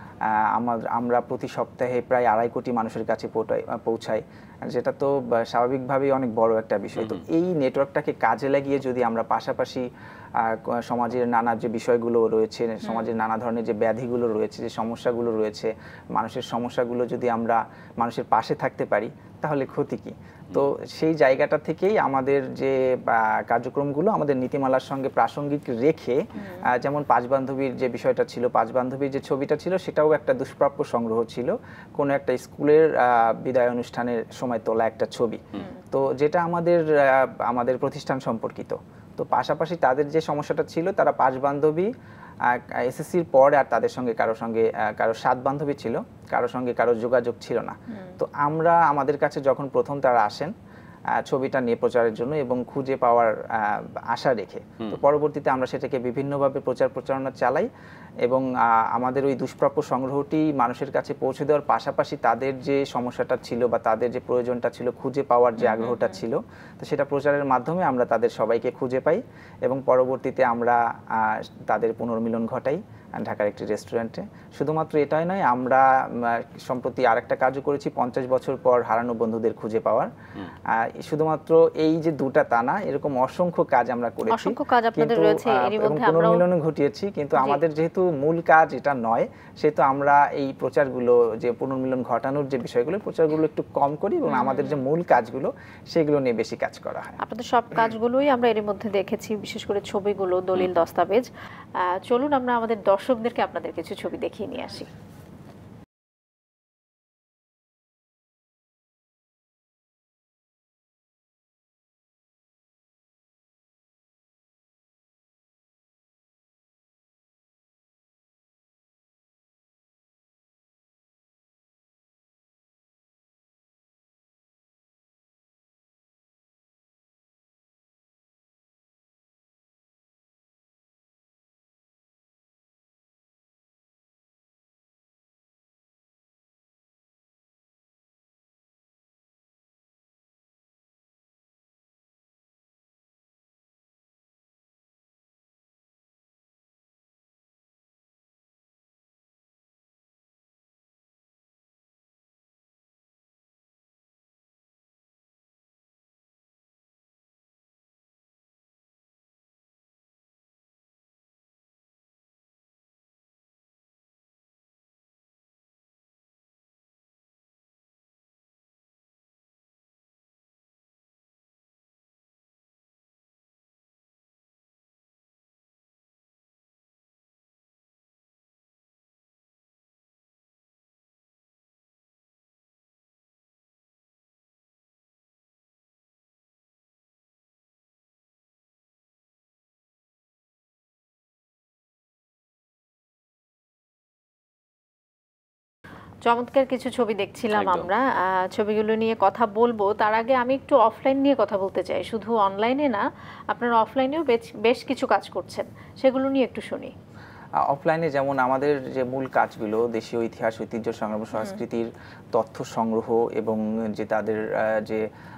আমরা প্রতি সপ্তাহে প্রায় আড়াই কোটি মানুষের কাছে পৌঁছাই, যেটা তো স্বাভাবিকভাবেই অনেক বড় একটা বিষয়। তো এই নেটওয়ার্কটাকে কাজে লাগিয়ে যদি আমরা পাশাপাশি সমাজের নানা যে বিষয়গুলো রয়েছে, সমাজের নানা ধরনের যে ব্যাধিগুলো রয়েছে, যে সমস্যাগুলো রয়েছে, মানুষের সমস্যাগুলো যদি আমরা মানুষের পাশে থাকতে পারি, তাহলে ক্ষতি কি? তো সেই জায়গাটা থেকেই আমাদের যে কার্যক্রমগুলো আমাদের নীতিমালার সঙ্গে প্রাসঙ্গিক রেখে, যেমন পাঁচ বান্ধবীর যে বিষয়টা ছিল, পাঁচ বান্ধবীর যে ছবিটা ছিল, সেটাও একটা দুষ্প্রাপ্য সংগ্রহ ছিল, কোনো একটা স্কুলের বিদায় অনুষ্ঠানের সময় তোলা একটা ছবি, তো যেটা আমাদের আমাদের প্রতিষ্ঠান সম্পর্কিত। তো পাশাপাশি তাদের যে সমস্যাটা ছিল, তারা পাঁচ বান্ধবী, এসএসসির পর আর তাদের সঙ্গে কারো সঙ্গে কারো সাত বান্ধবী ছিল, কারো সঙ্গে কারো যোগাযোগ ছিল না। তো আমরা আমাদের কাছে যখন প্রথম তারা আসেন ছবিটা নিয়ে প্রচারের জন্য এবং খুঁজে পাওয়ার আশা রেখে, তো পরবর্তীতে আমরা সেটাকে বিভিন্নভাবে প্রচার প্রচারণা চালাই এবং আমাদের ওই দুষ্প্রাপ্য সংগ্রহটি মানুষের কাছে পৌঁছে দেওয়ার পাশাপাশি তাদের যে সমস্যাটা ছিল বা তাদের যে প্রয়োজনটা ছিল, খুঁজে পাওয়ার যে আগ্রহটা ছিল, তো সেটা প্রচারের মাধ্যমে আমরা তাদের সবাইকে খুঁজে পাই এবং পরবর্তীতে আমরা তাদের পুনর্মিলন ঘটাই ঢাকার একটি রেস্টুরেন্টে। শুধুমাত্র এটাই নয়, আমরা সম্প্রতি আরেকটা কাজও করেছি, পঞ্চাশ বছর পর হারানো বন্ধুদের খুঁজে পাওয়ার। শুধুমাত্র এই যে দুটা তা না, এরকম অসংখ্য কাজ আমরা করেছি, পুনর্মিলনও ঘটিয়েছি। কিন্তু আমাদের যেহেতু মূল কাজ এটা নয়, সেহেতু আমরা এই প্রচারগুলো, যে পুনর্মিলন ঘটানোর যে বিষয়গুলো, প্রচারগুলো একটু কম করি এবং আমাদের যে মূল কাজগুলো সেগুলো নিয়ে বেশি কাজ করা হয়। আপনাদের সব কাজগুলোই আমরা এর মধ্যে দেখেছি, বিশেষ করে ছবিগুলো, দলিল দস্তাবেজ। চলুন আমরা আমাদের দর্শকদেরকে আপনাদের কিছু ছবি দেখিয়ে নিয়ে আসি। চমৎকার কিছু ছবি দেখছিলাম আমরা, ছবিগুলো নিয়ে কথা বলবো। তার আগে আমি একটু অফলাইন নিয়ে কথা বলতে চাই, শুধু অনলাইনে না, আপনারা অফলাইনেও বেশ কিছু কাজ করছেন, সেগুলো নিয়ে একটু শুনি। অফলাইনে যেমন আমাদের যে মূল কাজগুলো দেশীয় ইতিহাস, ঐতিহ্য, সংগ্রাম, সংস্কৃতির তথ্য সংগ্রহ এবং যে তাদের যে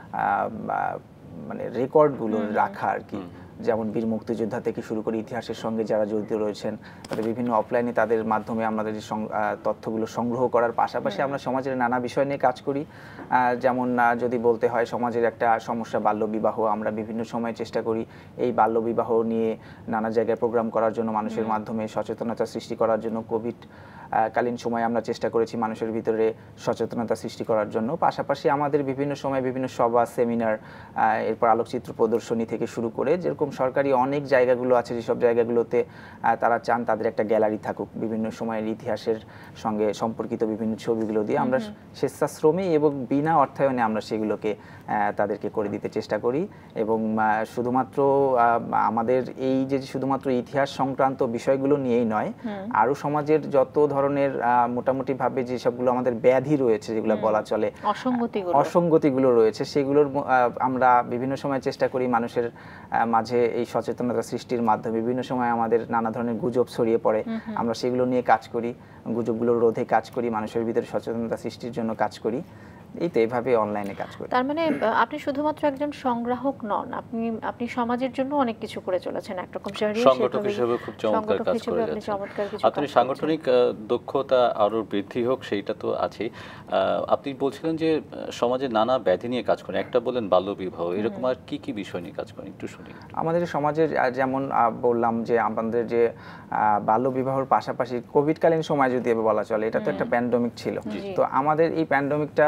মানে রেকর্ডগুলো রাখা আর কি, যেমন বীর মুক্তিযোদ্ধা থেকে শুরু করে ইতিহাসের সঙ্গে যারা জড়িত রয়েছেন তাদের বিভিন্ন অফলাইনে তাদের মাধ্যমে আমাদের যে তথ্যগুলো সংগ্রহ করার পাশাপাশি আমরা সমাজের নানা বিষয় নিয়ে কাজ করি। যেমন যদি বলতে হয় সমাজের একটা সমস্যা বাল্যবিবাহ, আমরা বিভিন্ন সময় চেষ্টা করি এই বাল্যবিবাহ নিয়ে নানা জায়গায় প্রোগ্রাম করার জন্য, মানুষের মাধ্যমে সচেতনতা সৃষ্টি করার জন্য। কোভিড কালীন সময় আমরা চেষ্টা করেছি মানুষের ভিতরে সচেতনতা সৃষ্টি করার জন্য। পাশাপাশি আমাদের বিভিন্ন সময় বিভিন্ন সভা, সেমিনার, এরপর আলোকচিত্র প্রদর্শনী থেকে শুরু করে যেরকম সরকারি অনেক জায়গাগুলো আছে যেসব জায়গাগুলোতে তারা চান তাদের একটা গ্যালারি থাকুক বিভিন্ন সময়ের ইতিহাসের সঙ্গে সম্পর্কিত বিভিন্ন ছবিগুলো দিয়ে আমরা স্বেচ্ছাশ্রমে এবং বিনা অর্থায়নে আমরা সেগুলোকে তাদেরকে করে দিতে চেষ্টা করি। এবং শুধুমাত্র আমাদের এই যে শুধুমাত্র ইতিহাস সংক্রান্ত বিষয়গুলো নিয়েই নয়, আরও সমাজের যত ধরনের মোটামুটি ভাবে যে সবগুলো আমাদের ব্যাধি রয়েছে যেগুলো বলা চলে, অসঙ্গতিগুলো রয়েছে, সেগুলোর আমরা বিভিন্ন সময় চেষ্টা করি মানুষের মাঝে এই সচেতনতা সৃষ্টির মাধ্যমে। বিভিন্ন সময় আমাদের নানা ধরনের গুজব ছড়িয়ে পড়ে, আমরা সেগুলো নিয়ে কাজ করি, গুজবগুলোর রোধে কাজ করি, মানুষের ভিতরে সচেতনতা সৃষ্টির জন্য কাজ করি। এই তো এইভাবে অনলাইনে কাজ করি। তার মানে আপনি শুধুমাত্র একজন সংগ্রাহক নন, আপনি আপনি সমাজের জন্য অনেক কিছু করে চলেছেন, একরকম সংগঠক হিসেবে খুব চমৎকার কাজ করে যাচ্ছেন। আপনি সাংগঠনিক দক্ষতা আরো বৃদ্ধি হোক সেইটা তো আছেই। আপনি বলছিলেন যে সমাজে নানা ব্যাধি নিয়ে কাজ করেন, একটা বলেন বাল্যবিবাহ, এরকম আর কি কি বিষয় নিয়ে কাজ করেন একটু শুনি। আমাদের সমাজের যেমন বললাম যে আমাদের যে বাল্যবিবাহের পাশাপাশি কোভিডকালীন সময় যদি বলা চলে, এটা তো একটা প্যান্ডেমিক ছিল। তো আমাদের এই প্যান্ডেমিকটা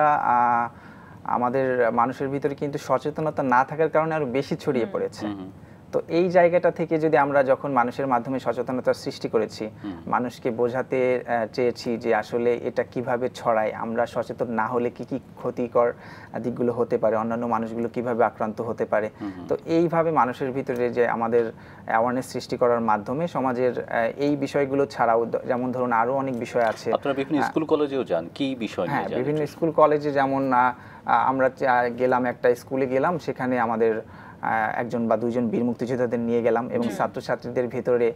আমাদের মানুষের ভিতরে কিন্তু সচেতনতা না থাকার কারণে আরো বেশি ছড়িয়ে পড়েছে। তো এই জায়গাটা থেকে যদি আমরা যখন মানুষের মাধ্যমে সচেতনতার সৃষ্টি করেছি, মানুষকে বোঝাতে চেয়েছি যে আসলে এটা কিভাবে ছড়ায়, আমরা সচেতন না হলে কি কি ক্ষতিকর দিকগুলো হতে পারে, অন্যান্য মানুষগুলো কিভাবে আক্রান্ত হতে পারে। তো এইভাবে মানুষের ভিতরে যে আমাদের অ্যাওয়ারনেস সৃষ্টি করার মাধ্যমে সমাজের এই বিষয়গুলো ছাড়াও যেমন ধরুন আরো অনেক বিষয় আছে। আপনারা বিভিন্ন স্কুল কলেজেও যান, কি বিষয় নিয়ে যান? বিভিন্ন স্কুল কলেজে যেমন আমরা গেলাম, একটা স্কুলে গেলাম, সেখানে আমাদের একজন বা দুইজন বীর মুক্তিযোদ্ধাদের নিয়ে গেলাম এবং ছাত্রছাত্রীদের ভিতরে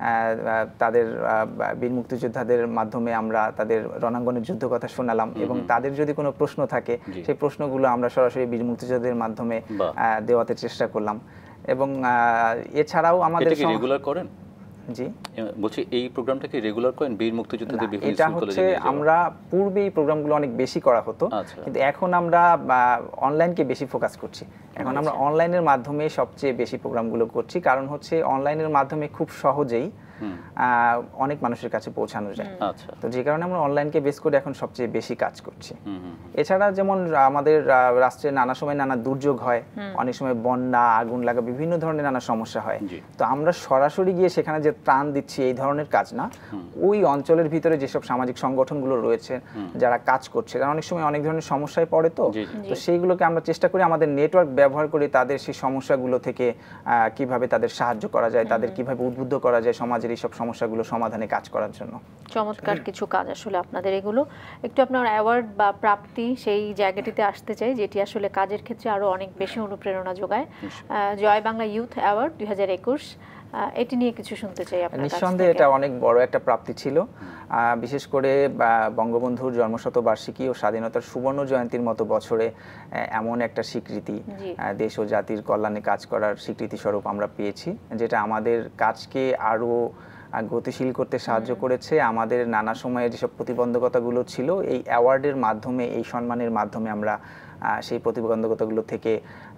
তাদের বীর মুক্তিযোদ্ধাদের মাধ্যমে আমরা তাদের রণাঙ্গনের যুদ্ধ কথা শোনালাম এবং তাদের যদি কোনো প্রশ্ন থাকে সেই প্রশ্নগুলো আমরা সরাসরি বীর মুক্তিযোদ্ধাদের মাধ্যমে দেওয়াতে চেষ্টা করলাম। এবং এছাড়াও আমাদের রেগুলার করেন? জি বলছি এই প্রোগ্রামটাকে রেগুলার করেন বীর মুক্তিযোদ্ধাদের বিভিন্ন স্কুল কলেজে? এটা হচ্ছে আমরা পূর্বে এই প্রোগ্রামগুলো অনেক বেশি করা হতো, কিন্তু এখন আমরা অনলাইনকে বেশি ফোকাস করছি। এখন আমরা অনলাইনের মাধ্যমে সবচেয়ে বেশি প্রোগ্রামগুলো করছি, কারণ হচ্ছে অনলাইনের মাধ্যমে খুব সহজেই অনেক মানুষের কাছে পৌঁছানো যায়। তো যে কারণে আমরা অনলাইনকে বেস করে এখন সবচেয়ে বেশি কাজ করছি। এছাড়া যেমন আমাদের রাষ্ট্রে নানা সময় নানা দুর্যোগ হয়, অনেক সময় বন্যা, আগুন লাগা, বিভিন্ন ধরনের নানা সমস্যা হয়। তো আমরা সরাসরি গিয়ে সেখানে যে ত্রাণ দিচ্ছি এই ধরনের কাজ না, ওই অঞ্চলের ভিতরে যেসব সামাজিক সংগঠনগুলো রয়েছে যারা কাজ করছে, তারা অনেক সময় অনেক ধরনের সমস্যায় পড়ে। তো তো সেইগুলোকে আমরা চেষ্টা করি আমাদের নেটওয়ার্ক ব্যবহার করে তাদের সেই সমস্যাগুলো থেকে কিভাবে তাদের সাহায্য করা যায়, তাদের কিভাবে উদ্বুদ্ধ করা যায় সমাজের এই সব সমস্যাগুলো সমাধানে কাজ করার জন্য। চমৎকার কিছু কাজ আসলে আপনাদের। এগুলো একটু আপনার অ্যাওয়ার্ড বা প্রাপ্তি সেই জায়গাটিতে আসতে চাই, যেটি আসলে কাজের ক্ষেত্রে আরো অনেক বেশি অনুপ্রেরণা যোগায়। জয় বাংলা ইউথ অ্যাওয়ার্ড দুই হাজার একুশ, এটি নিয়ে কিছু শুনতে চাই আপনার কাছ থেকে। নিঃসন্দেহে এটা অনেক বড় একটা প্রাপ্তি ছিল, বিশেষ করে বঙ্গবন্ধুর জন্মশতবার্ষিকী ও স্বাধীনতার সুবর্ণ জয়ন্তীর মতো বছরে এমন একটা স্বীকৃতি, দেশ ও জাতির কল্যাণে কাজ করার স্বীকৃতি স্বরূপ আমরা পেয়েছি, যেটা আমাদের কাজকে আরো গতিশীল করতে সাহায্য করেছে। আমাদের নানা সময়ে যেসব প্রতিবন্ধকতাগুলো ছিল, এই অ্যাওয়ার্ডের মাধ্যমে, এই সম্মানের মাধ্যমে আমরা সেই প্রতিবন্ধকতাগুলো থেকে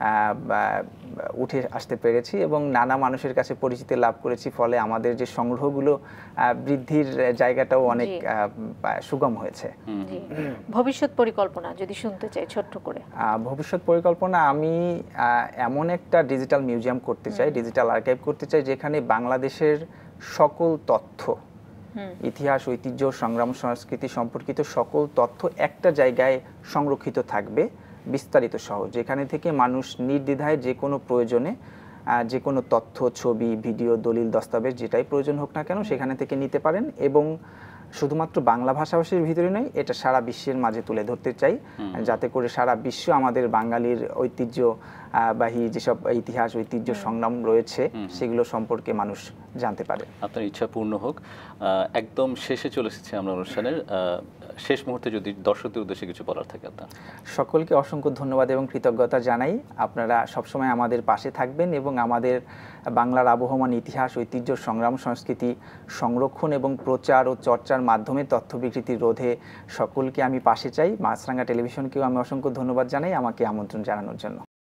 উঠে আসতে পেরেছি এবং নানা মানুষের কাছে পরিচিতি লাভ করেছি। ফলে আমাদের যে সংগ্রহগুলো বৃদ্ধির জায়গাটাও অনেক সুগম হয়েছে। ভবিষ্যৎ পরিকল্পনা যদি শুনতে চাই ছোট্ট করে। ভবিষ্যৎ পরিকল্পনা, আমি এমন একটা ডিজিটাল মিউজিয়াম করতে চাই, ডিজিটাল আর্কাইভ করতে চাই, যেখানে বাংলাদেশের সকল তথ্য, ইতিহাস, ঐতিহ্য, সংগ্রাম, সংস্কৃতি সম্পর্কিত সকল তথ্য একটা জায়গায় সংরক্ষিত থাকবে, বিস্তারিত সহ, যেখানে থেকে মানুষ নির্দ্বিধায় যে কোনো প্রয়োজনে যে কোনো তথ্য, ছবি, ভিডিও, দলিল, দস্তাবেজ যেটাই প্রয়োজন হোক না কেন সেখানে থেকে নিতে পারেন এবং শুধুমাত্র বাংলা ভাষাভাষীর ভিতরে নয়, এটা সারা বিশ্বের মাঝে তুলে ধরতে চাই, যাতে করে সারা বিশ্ব আমাদের বাঙালির ঐতিহ্য বাহী যেসব ইতিহাস ঐতিহ্য সংগ্রাম রয়েছে সেগুলো সম্পর্কে মানুষ জানতে পারে। আপনার ইচ্ছা পূর্ণ হোক। একদম শেষে চলে এসেছি আমরা অনুষ্ঠানের, শেষ মুহূর্তে যদি দর্শকদের উদ্দেশ্যে কিছু বলার থাকে আপনার। সকলকে অসংখ্য ধন্যবাদ এবং কৃতজ্ঞতা জানাই। আপনারা সবসময় আমাদের পাশে থাকবেন এবং আমাদের বাংলার আবহমান ইতিহাস ঐতিহ্য সংগ্রাম সংস্কৃতি সংরক্ষণ এবং প্রচার ও চর্চার মাধ্যমে তথ্য বিকৃতি রোধে সকলকে আমি পাশে চাই। মাছরাঙ্গা টেলিভিশনকেও আমি অসংখ্য ধন্যবাদ জানাই আমাকে আমন্ত্রণ জানানোর জন্য।